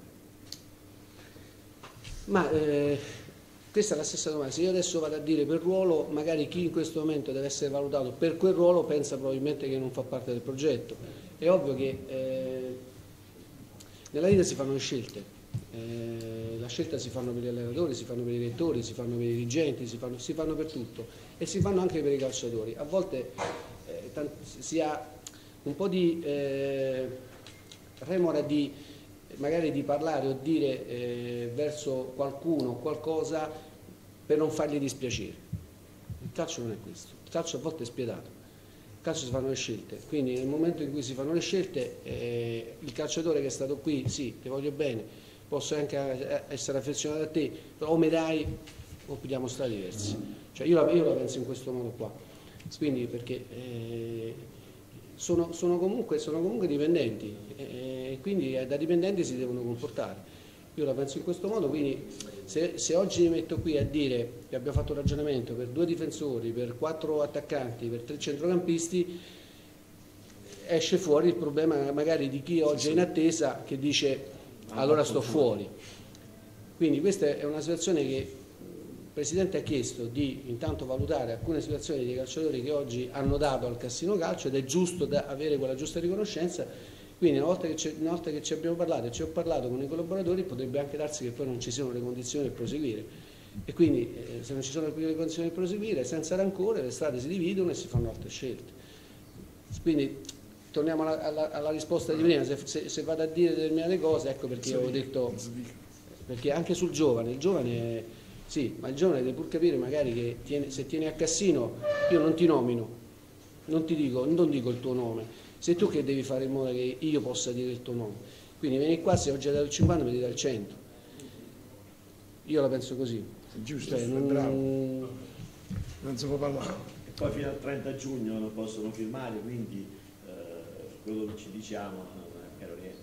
fare? Ma questa è la stessa domanda. Se io adesso vado a dire per ruolo, magari chi in questo momento deve essere valutato per quel ruolo pensa probabilmente che non fa parte del progetto. È ovvio che nella vita si fanno le scelte. La scelta si fanno per gli allenatori, si fanno per i direttori, si fanno per i dirigenti, si fanno per tutto e si fanno anche per i calciatori. A volte si ha un po' di remora magari di parlare o dire verso qualcuno qualcosa per non fargli dispiacere. Il calcio non è questo, il calcio a volte è spietato, il calcio si fanno le scelte, quindi nel momento in cui si fanno le scelte il calciatore che è stato qui, sì, ti voglio bene, posso anche essere affezionato a te, però o mi dai o pigliamo strade diverse. Cioè io la penso in questo modo qua, quindi perché sono comunque dipendenti e quindi da dipendenti si devono comportare. Io la penso in questo modo, quindi se oggi mi metto qui a dire che abbiamo fatto un ragionamento per 2 difensori, per 4 attaccanti, per 3 centrocampisti, esce fuori il problema magari di chi oggi è in attesa che dice allora sto fuori. Quindi questa è una situazione che il Presidente ha chiesto di intanto valutare alcune situazioni dei calciatori che oggi hanno dato al Cassino Calcio ed è giusto avere quella giusta riconoscenza. Quindi una volta che ci abbiamo parlato e ci ho parlato con i collaboratori, potrebbe anche darsi che poi non ci siano le condizioni per proseguire. E quindi se non ci sono le condizioni per proseguire, senza rancore, le strade si dividono e si fanno altre scelte. Quindi torniamo alla risposta di prima, se vado a dire determinate cose, ecco perché avevo detto, perché anche sul giovane, il giovane sì, ma il giovane deve pur capire magari che se tieni a Cassino io non ti nomino, non dico il tuo nome, sei tu che devi fare in modo che io possa dire il tuo nome. Quindi vieni qua, se oggi hai dato il 50 mi devi dare il 100. Io la penso così. Giusto, cioè, non si può parlare. E poi fino al 30 giugno non possono firmare, quindi quello che ci diciamo non è chiaro niente.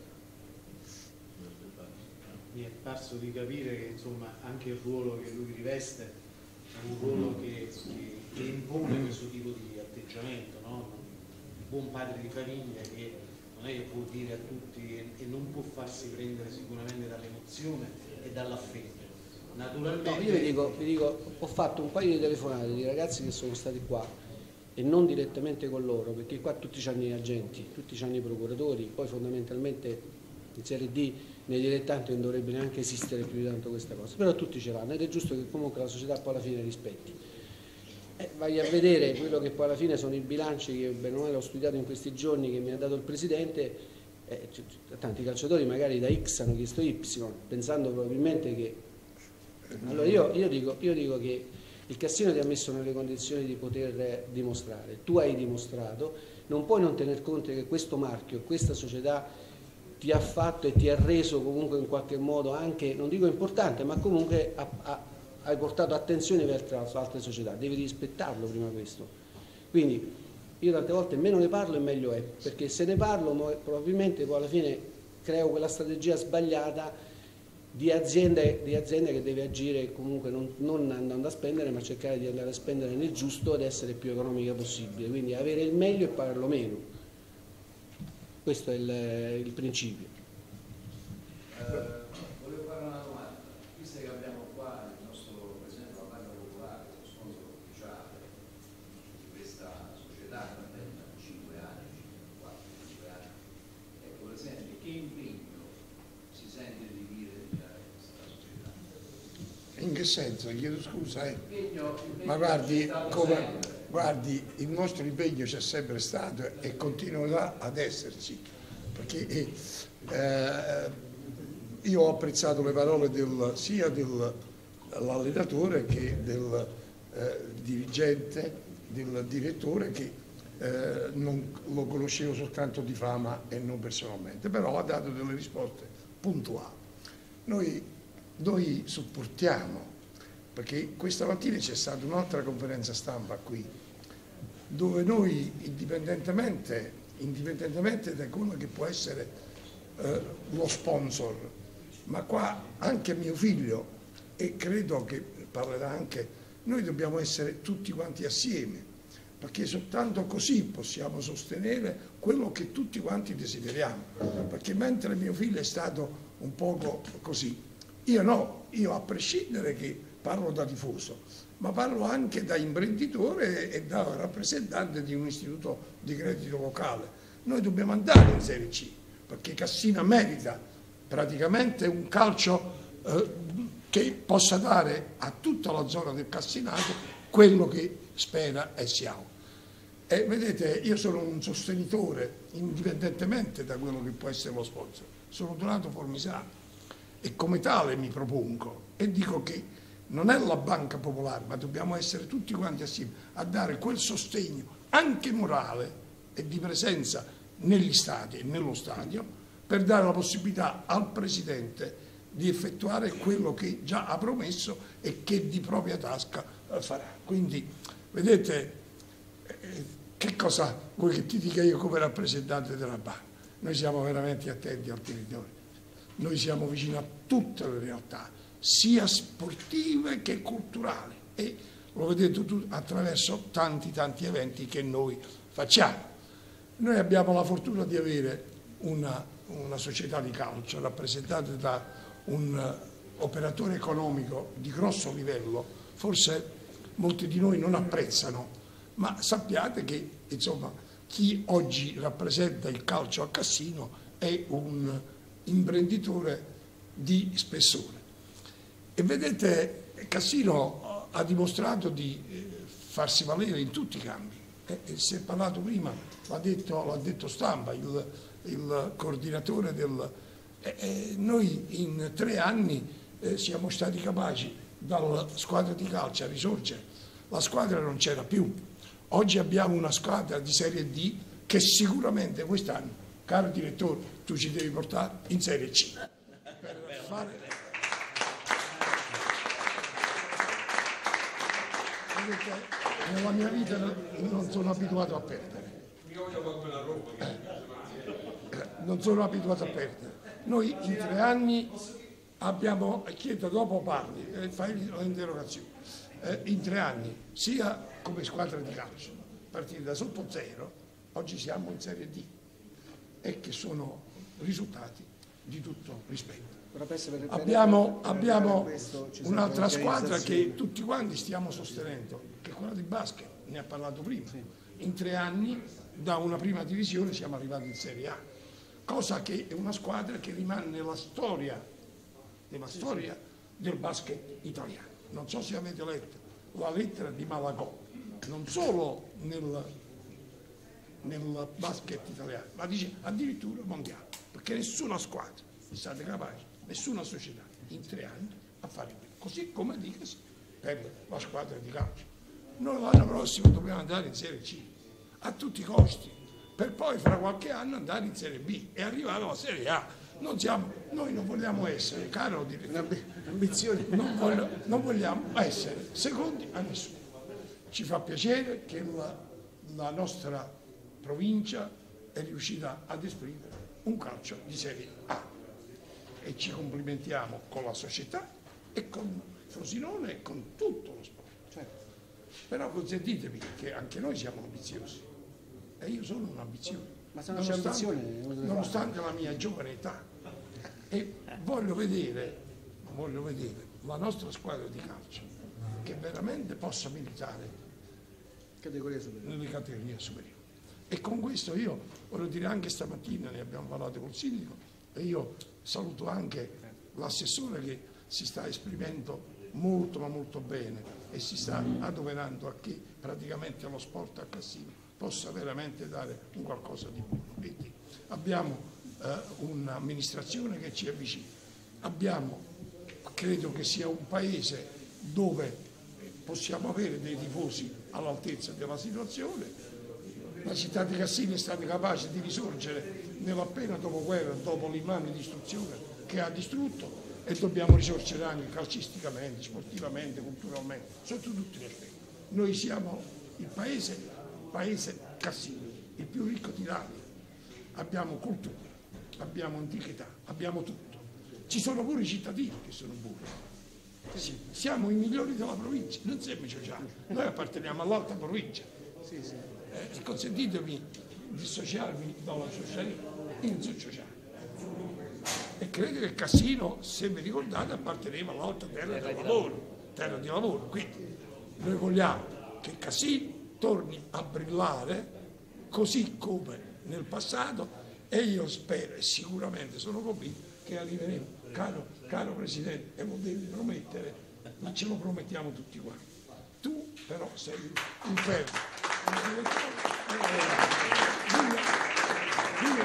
Mi è parso di capire che insomma anche il ruolo che lui riveste è un ruolo che impone questo tipo di atteggiamento, no? Un buon padre di famiglia che non è che può dire a tutti e non può farsi prendere sicuramente dall'emozione e dall'affetto. Naturalmente. No, io vi dico, ho fatto un paio di telefonate di ragazzi che sono stati qua e non direttamente con loro, perché qua tutti hanno gli agenti, tutti hanno i procuratori, poi fondamentalmente in Serie D nei dilettanti non dovrebbe neanche esistere più di tanto questa cosa, però tutti ce l'hanno ed è giusto che comunque la società poi alla fine rispetti. Vai a vedere quello che poi alla fine sono i bilanci che bene o male ho studiato in questi giorni che mi ha dato il Presidente, tanti calciatori magari da X hanno chiesto Y, pensando probabilmente che... Allora io dico che il Cassino ti ha messo nelle condizioni di poter dimostrare, tu hai dimostrato, non puoi non tener conto che questo marchio, questa società ti ha fatto e ti ha reso comunque in qualche modo anche, non dico importante, ma comunque hai portato attenzione verso altre società, devi rispettarlo prima questo. Quindi io tante volte meno ne parlo e meglio è, perché se ne parlo probabilmente poi alla fine creo quella strategia sbagliata di azienda che deve agire comunque non andando a spendere, ma cercare di andare a spendere nel giusto ed essere più economica possibile, quindi avere il meglio e pagarlo meno. Questo è il principio. Volevo fare una domanda, visto che abbiamo qua il nostro Presidente della Banca Popolare, lo sponsor ufficiale di questa società che attende 5 anni, 4-5 anni, ecco Presidente, che impegno si sente di dire di questa società? In che senso? Chiedo scusa, ma guardi, il nostro impegno c'è sempre stato e continuerà ad esserci, perché io ho apprezzato le parole sia dell'allenatore che del dirigente, del direttore, che non lo conoscevo soltanto di fama e non personalmente, però ha dato delle risposte puntuali. Noi supportiamo, perché questa mattina c'è stata un'altra conferenza stampa qui, dove noi, indipendentemente da quello che può essere lo sponsor, ma qua anche mio figlio, e credo che parlerà anche, noi dobbiamo essere tutti quanti assieme, perché soltanto così possiamo sostenere quello che tutti quanti desideriamo, perché mentre mio figlio è stato un poco così, io a prescindere che parlo da tifoso, ma parlo anche da imprenditore e da rappresentante di un istituto di credito locale. Noi dobbiamo andare in Serie C, perché Cassina merita praticamente un calcio che possa dare a tutta la zona del Cassinato quello che spera e si augura. E vedete, io sono un sostenitore, indipendentemente da quello che può essere lo sponsor, sono Donato Formisano e come tale mi propongo e dico che non è la Banca Popolare, ma dobbiamo essere tutti quanti assieme a dare quel sostegno anche morale e di presenza negli stadi e nello stadio, per dare la possibilità al Presidente di effettuare quello che già ha promesso e che di propria tasca farà. Quindi, vedete, che cosa vuoi che ti dica io come rappresentante della banca? Noi siamo veramente attenti al territorio, noi siamo vicini a tutte le realtà, sia sportive che culturali, e lo vedete attraverso tanti eventi che noi facciamo. Noi abbiamo la fortuna di avere una società di calcio rappresentata da un operatore economico di grosso livello, forse molti di noi non apprezzano, ma sappiate che insomma chi oggi rappresenta il calcio a Cassino è un imprenditore di spessore. E vedete, Cassino ha dimostrato di farsi valere in tutti i campi. Si è parlato prima, l'ha detto Stampa, il coordinatore del... noi in 3 anni siamo stati capaci dalla squadra di calcio a risorgere. La squadra non c'era più. Oggi abbiamo una squadra di Serie D che sicuramente quest'anno, caro direttore, tu ci devi portare in Serie C. Per fare... Nella mia vita non sono abituato a perdere. Non sono abituato a perdere. Noi in 3 anni abbiamo, chiedo dopo parli, fai l'interrogazione, in 3 anni, sia come squadra di calcio, partire da sotto 0, oggi siamo in Serie D, e che sono risultati di tutto rispetto. Abbiamo un'altra squadra che tutti quanti stiamo sostenendo, che è quella di basket, ne ha parlato prima. In 3 anni da una prima divisione siamo arrivati in Serie A, cosa che è una squadra che rimane nella storia del basket italiano. Non so se avete letto la lettera di Malagò, non solo nel basket italiano, ma dice addirittura mondiale, perché nessuna squadra è stata capace, nessuna società in 3 anni a fare quello, così come dicasi per la squadra di calcio. Noi l'anno prossimo dobbiamo andare in Serie C a tutti i costi, per poi fra qualche anno andare in Serie B e arrivare alla Serie A. Noi non vogliamo essere, caro direttore, non vogliamo essere secondi a nessuno. Ci fa piacere che la nostra provincia è riuscita ad esprimere un calcio di Serie A e ci complimentiamo con la società e con Frosinone e con tutto lo sport. Però consentitemi che anche noi siamo ambiziosi e io sono un ambizioso, nonostante la mia giovane età, e voglio vedere la nostra squadra di calcio che veramente possa militare nelle categorie superiori. E con questo io voglio dire, anche stamattina ne abbiamo parlato col sindaco e io saluto anche l'assessore che si sta esprimendo molto ma molto bene e si sta adoperando a che praticamente lo sport a Cassino possa veramente dare un qualcosa di buono. Quindi abbiamo un'amministrazione che ci avvicina, credo che sia un paese dove possiamo avere dei tifosi all'altezza della situazione. La città di Cassino è stata capace di risorgere nell'appena dopoguerra, dopo l'immane distruzione che ha distrutto, e dobbiamo risorgere anche calcisticamente, sportivamente, culturalmente, sotto tutti gli aspetti. Noi siamo il paese Cassino, il più ricco d'Italia. Abbiamo cultura, abbiamo antichità, abbiamo tutto. Ci sono pure i cittadini che sono buoni. Sì, siamo i migliori della provincia, non siamo i sociali. Noi apparteniamo all'alta provincia. Consentitemi di dissociarmi dalla socialità, io non sono sociale. E credo che Cassino, se vi ricordate, apparteneva all'alta terra di lavoro. Quindi noi vogliamo che Cassino torni a brillare così come nel passato, e io spero e sicuramente sono convinto che arriveremo, caro Presidente, e lo devi promettere, ma ce lo promettiamo tutti quanti. Tu però sei un fermo. Viva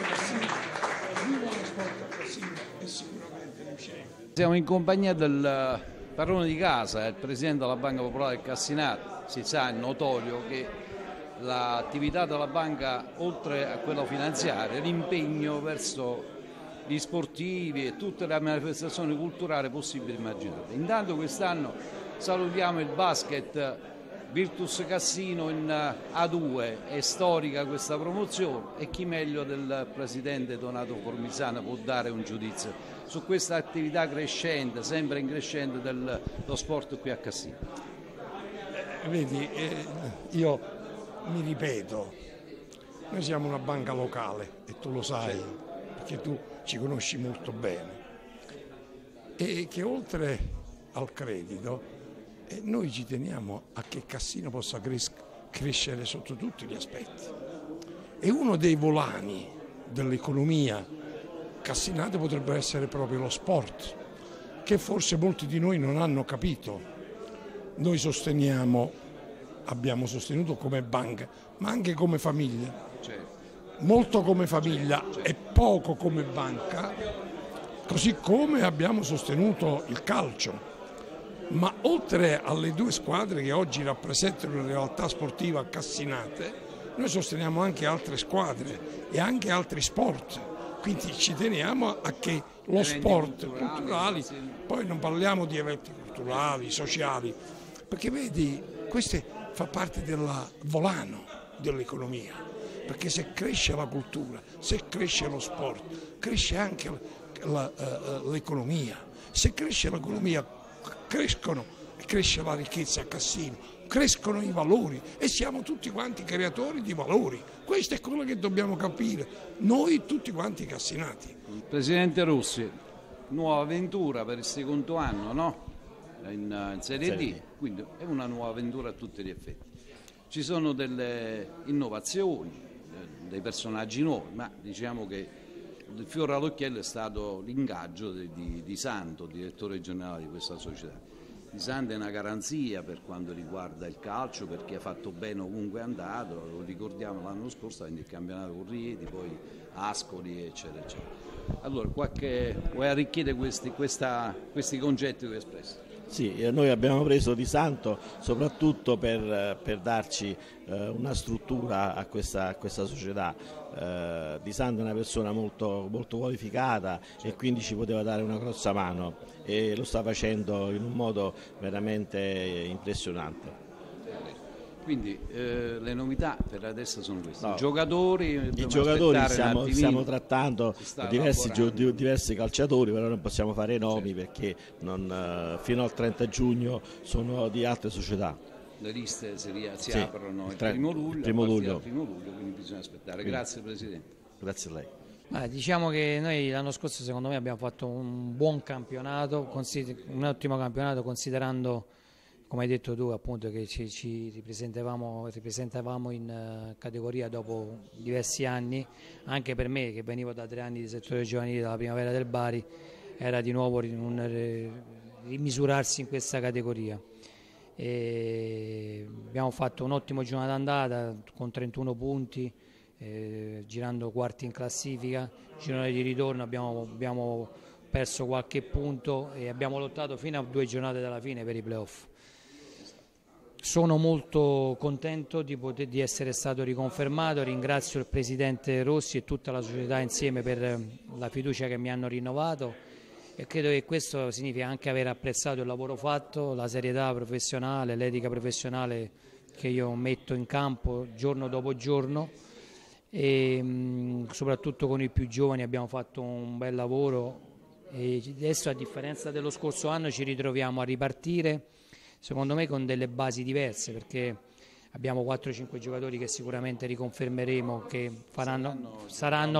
lo sport a Cassino e sicuramente riusciremo. Siamo in compagnia del padrone di casa, il Presidente della Banca Popolare del Cassinato. Si sa, è notorio che l'attività della banca, oltre a quella finanziaria, l'impegno verso gli sportivi e tutte le manifestazioni culturali possibili e immaginate. Intanto quest'anno salutiamo il basket Virtus Cassino in A2, è storica questa promozione e chi meglio del Presidente Donato Formisano può dare un giudizio su questa attività crescente, sempre in crescente dello sport qui a Cassino. Vedi, io mi ripeto, noi siamo una banca locale e tu lo sai, perché tu ci conosci molto bene, e che oltre al credito noi ci teniamo a che Cassino possa crescere sotto tutti gli aspetti. E uno dei volani dell'economia cassinata potrebbe essere proprio lo sport, che forse molti di noi non hanno capito. Noi abbiamo sostenuto come banca, ma anche come famiglia, molto come famiglia e poco come banca, così come abbiamo sostenuto il calcio. Ma oltre alle due squadre che oggi rappresentano la realtà sportiva cassinate, noi sosteniamo anche altre squadre e anche altri sport, quindi ci teniamo a che lo sport culturali, poi non parliamo di eventi culturali, sociali, perché vedi, questo fa parte del volano dell'economia, perché se cresce la cultura, se cresce lo sport, cresce anche l'economia, se cresce l'economia cresce la ricchezza a Cassino, crescono i valori e siamo tutti quanti creatori di valori. Questo è quello che dobbiamo capire, noi tutti quanti cassinati. Presidente Rossi, nuova avventura per il secondo anno, no? In Serie D, quindi è una nuova avventura a tutti gli effetti. Ci sono delle innovazioni, dei personaggi nuovi, ma diciamo che il fiore all'occhiello è stato l'ingaggio di Santo, direttore generale di questa società. Di Santo è una garanzia per quanto riguarda il calcio, perché ha fatto bene ovunque è andato, lo ricordiamo l'anno scorso, il campionato con Rieti, poi Ascoli, eccetera, eccetera. Allora, vuoi arricchire questi concetti che ho espresso? Sì, noi abbiamo preso Di Santo soprattutto per darci una struttura a questa società. Di Santo è una persona molto qualificata e quindi ci poteva dare una grossa mano e lo sta facendo in un modo veramente impressionante. Quindi le novità per adesso sono queste. No. I giocatori stiamo trattando diversi calciatori, però non possiamo fare nomi perché fino al 30 giugno sono di altre società. Le liste si aprono il primo luglio, quindi bisogna aspettare. Grazie Presidente. Grazie a lei. Diciamo che noi l'anno scorso secondo me abbiamo fatto un buon campionato, un ottimo campionato, considerando, come hai detto tu, appunto, che ci ripresentavamo in categoria dopo diversi anni. Anche per me, che venivo da 3 anni di settore giovanile della Primavera del Bari, era di nuovo rimisurarsi in questa categoria. Abbiamo fatto un'ottima giornata andata con 31 punti, girando quarti in classifica. Girone di ritorno abbiamo perso qualche punto e abbiamo lottato fino a 2 giornate dalla fine per i playoff. Sono molto contento di essere stato riconfermato, ringrazio il Presidente Rossi e tutta la società insieme per la fiducia che mi hanno rinnovato e credo che questo significa anche aver apprezzato il lavoro fatto, la serietà professionale, l'etica professionale che io metto in campo giorno dopo giorno e soprattutto con i più giovani abbiamo fatto un bel lavoro e adesso, a differenza dello scorso anno, ci ritroviamo a ripartire secondo me con delle basi diverse, perché abbiamo 4-5 giocatori che sicuramente riconfermeremo, che saranno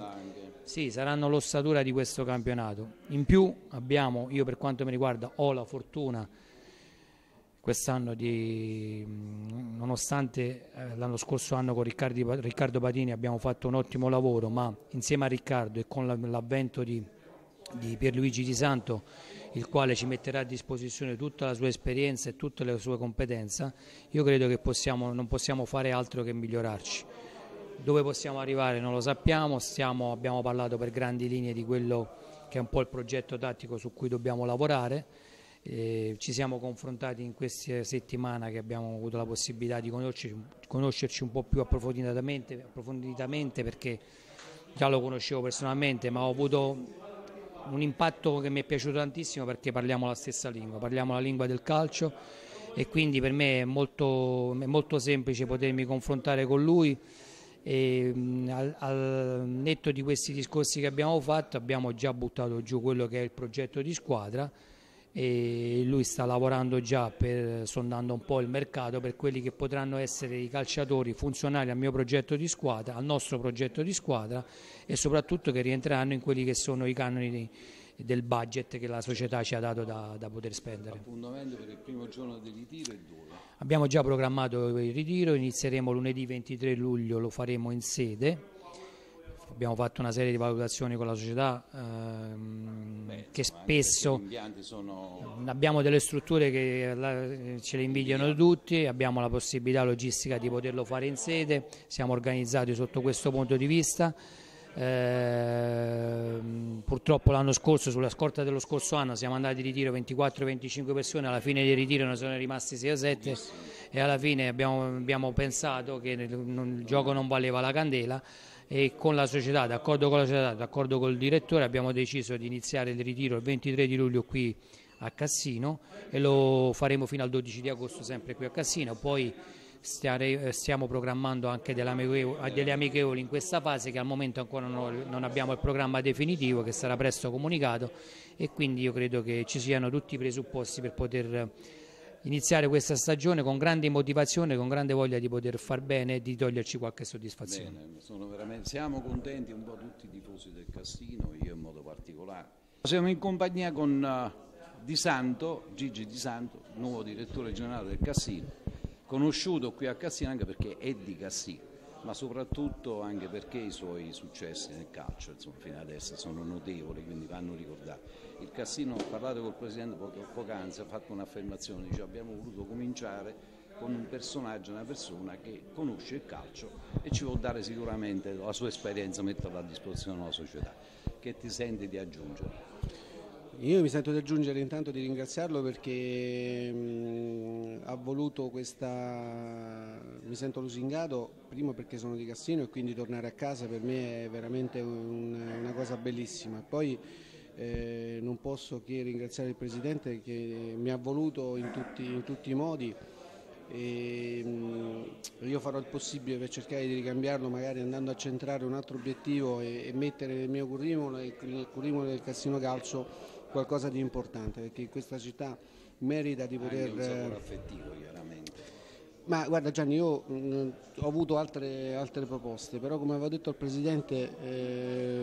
l'ossatura di questo campionato. In più abbiamo, io per quanto mi riguarda ho la fortuna quest'anno nonostante l'anno scorso anno con Riccardo Patini abbiamo fatto un ottimo lavoro, ma insieme a Riccardo e con l'avvento di Pierluigi Di Santo, il quale ci metterà a disposizione tutta la sua esperienza e tutte le sue competenze, io credo che non possiamo fare altro che migliorarci. Dove possiamo arrivare non lo sappiamo, abbiamo parlato per grandi linee di quello che è un po' il progetto tattico su cui dobbiamo lavorare, ci siamo confrontati in queste settimane che abbiamo avuto la possibilità di conoscerci un po' più approfonditamente perché già lo conoscevo personalmente, ma ho avuto un impatto che mi è piaciuto tantissimo perché parliamo la stessa lingua, parliamo la lingua del calcio e quindi per me è molto semplice potermi confrontare con lui e al netto di questi discorsi che abbiamo fatto abbiamo già buttato giù quello che è il progetto di squadra e lui sta lavorando già sondando un po' il mercato per quelli che potranno essere i calciatori funzionali al mio progetto di squadra, al nostro progetto di squadra e soprattutto che rientreranno in quelli che sono i canoni del budget che la società ci ha dato da poter spendere. L'appuntamento per il primo giorno del ritiro è dove? Abbiamo già programmato il ritiro, inizieremo lunedì 23 luglio, lo faremo in sede. Abbiamo fatto una serie di valutazioni con la società che spesso abbiamo delle strutture che ce le invidiano tutti, abbiamo la possibilità logistica di poterlo fare in sede, siamo organizzati sotto questo punto di vista. Purtroppo l'anno scorso, sulla scorta dello scorso anno, siamo andati in ritiro 24-25 persone, alla fine del ritiro ne sono rimasti 6 o 7 e alla fine abbiamo pensato che il gioco non valeva la candela e con la società, d'accordo con la società, d'accordo col direttore, abbiamo deciso di iniziare il ritiro il 23 di luglio qui a Cassino e lo faremo fino al 12 di agosto sempre qui a Cassino, poi stiamo programmando anche delle amichevoli in questa fase che al momento ancora non abbiamo il programma definitivo che sarà presto comunicato e quindi io credo che ci siano tutti i presupposti per poter iniziare questa stagione con grande motivazione, con grande voglia di poter far bene e di toglierci qualche soddisfazione. Siamo contenti un po' tutti i tifosi del Cassino, io in modo particolare. Siamo in compagnia con Gigi Di Santo, nuovo direttore generale del Cassino, conosciuto qui a Cassino anche perché è di Cassino, ma soprattutto anche perché i suoi successi nel calcio fino adesso sono notevoli, quindi vanno ricordati. Il Cassino, ho parlato col Presidente poc'anzi, ha fatto un'affermazione, dice abbiamo voluto cominciare con un personaggio, una persona che conosce il calcio e ci può dare sicuramente la sua esperienza, metterla a disposizione della società. Che ti senti di aggiungere? Io mi sento di aggiungere intanto di ringraziarlo perché ha voluto mi sento lusingato, primo perché sono di Cassino e quindi tornare a casa per me è veramente una cosa bellissima. Poi non posso che ringraziare il Presidente che mi ha voluto in tutti i modi e io farò il possibile per cercare di ricambiarlo, magari andando a centrare un altro obiettivo e mettere nel mio curriculum, nel curriculum del Cassino Calcio, qualcosa di importante, perché in questa città merita di poter... Anche un sapore affettivo, chiaramente. Ma guarda Gianni, io ho avuto altre proposte, però come avevo detto al Presidente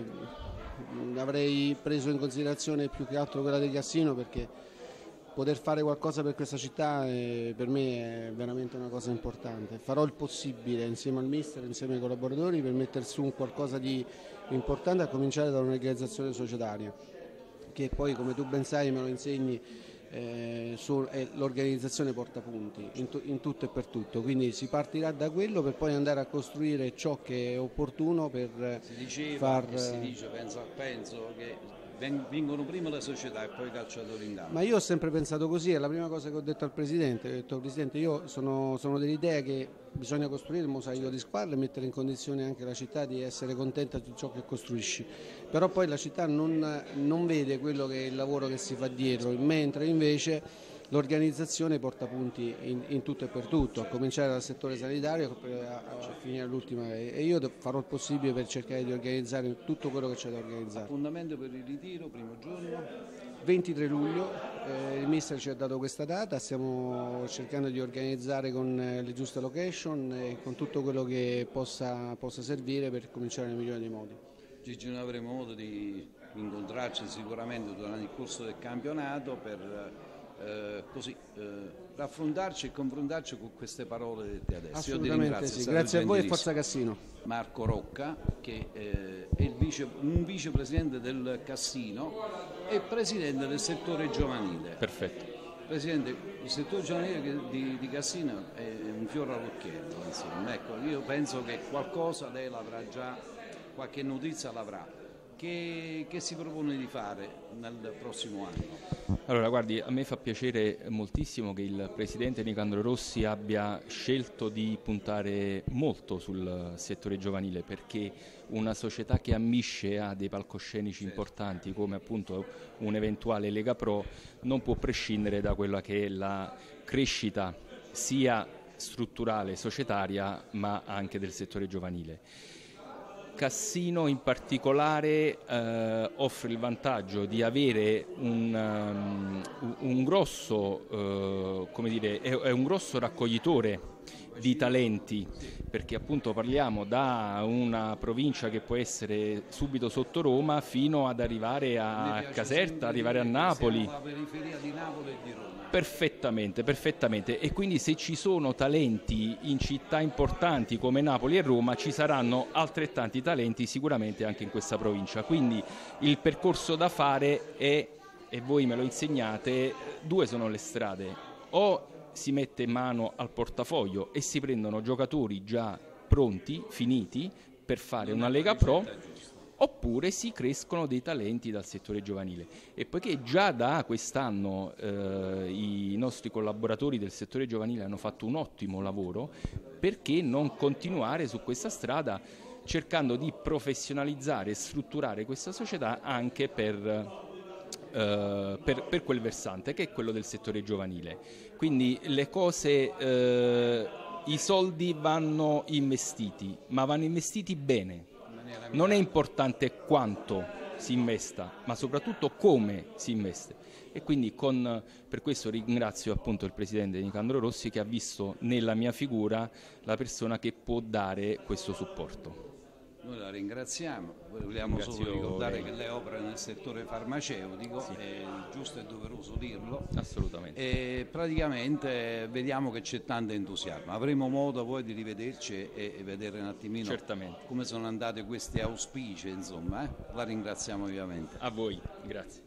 avrei preso in considerazione più che altro quella del Cassino, perché poter fare qualcosa per questa città per me è veramente una cosa importante. Farò il possibile insieme al mister, insieme ai collaboratori, per mettere su qualcosa di importante, a cominciare da un'organizzazione societaria. perché poi, come tu ben sai, me lo insegni, l'organizzazione porta punti in tutto e per tutto, quindi si partirà da quello per poi andare a costruire ciò che è opportuno per si dice, penso che vincono prima le società e poi i calciatori in campo. Ma io ho sempre pensato così, è la prima cosa che ho detto al Presidente. Ho detto: Presidente, io sono dell'idea che bisogna costruire un mosaico di squadre e mettere in condizione anche la città di essere contenta di ciò che costruisci, però poi la città non vede quello che è il lavoro che si fa dietro, mentre invece l'organizzazione porta punti in tutto e per tutto, a cominciare dal settore sanitario a finire all'ultima, e io farò il possibile per cercare di organizzare tutto quello che c'è da organizzare. Appuntamento per il ritiro, primo giorno? 23 luglio, il mister ci ha dato questa data, stiamo cercando di organizzare con le giuste location e con tutto quello che possa servire per cominciare nel migliore dei modi. Gigi, noi avremo modo di incontrarci sicuramente durante il corso del campionato per raffrontarci e confrontarci con queste parole dette adesso. Assolutamente sì, grazie a voi e forza Cassino. Marco Rocca, che è un vicepresidente del Cassino e presidente del settore giovanile. Perfetto. Presidente, il settore giovanile di Cassino è un fiore all'occhiello, insomma. Ecco, io penso che qualcosa lei l'avrà già, qualche notizia l'avrà. Che si propone di fare nel prossimo anno? Allora, guardi, a me fa piacere moltissimo che il presidente Nicandro Rossi abbia scelto di puntare molto sul settore giovanile, perché una società che ambisce a dei palcoscenici importanti come appunto un'eventuale Lega Pro non può prescindere da quella che è la crescita sia strutturale, societaria, ma anche del settore giovanile. Cassino in particolare offre il vantaggio di avere un grosso, come dire, è un grosso raccoglitore di talenti, perché appunto parliamo da una provincia che può essere subito sotto Roma fino ad arrivare a Caserta, arrivare a Napoli. Siamo alla periferia di Napoli e di Roma. Perfettamente, perfettamente, e quindi se ci sono talenti in città importanti come Napoli e Roma ci saranno altrettanti talenti sicuramente anche in questa provincia, quindi il percorso da fare è, e voi me lo insegnate, due sono le strade: o si mette mano al portafoglio e si prendono giocatori già pronti, finiti per fare una Lega Pro, oppure si crescono dei talenti dal settore giovanile. E poiché già da quest'anno i nostri collaboratori del settore giovanile hanno fatto un ottimo lavoro, perché non continuare su questa strada cercando di professionalizzare e strutturare questa società anche per quel versante che è quello del settore giovanile. Quindi le cose, i soldi vanno investiti, ma vanno investiti bene. Non è importante quanto si investa, ma soprattutto come si investe, e quindi per questo ringrazio appunto il presidente Nicandro Rossi, che ha visto nella mia figura la persona che può dare questo supporto. Noi la ringraziamo, vogliamo solo ricordare che lei opera nel settore farmaceutico, sì. È giusto e doveroso dirlo. Assolutamente. E praticamente vediamo che c'è tanto entusiasmo. Avremo modo poi di rivederci e vedere un attimino come sono andati questi auspici, insomma. La ringraziamo ovviamente. A voi, grazie.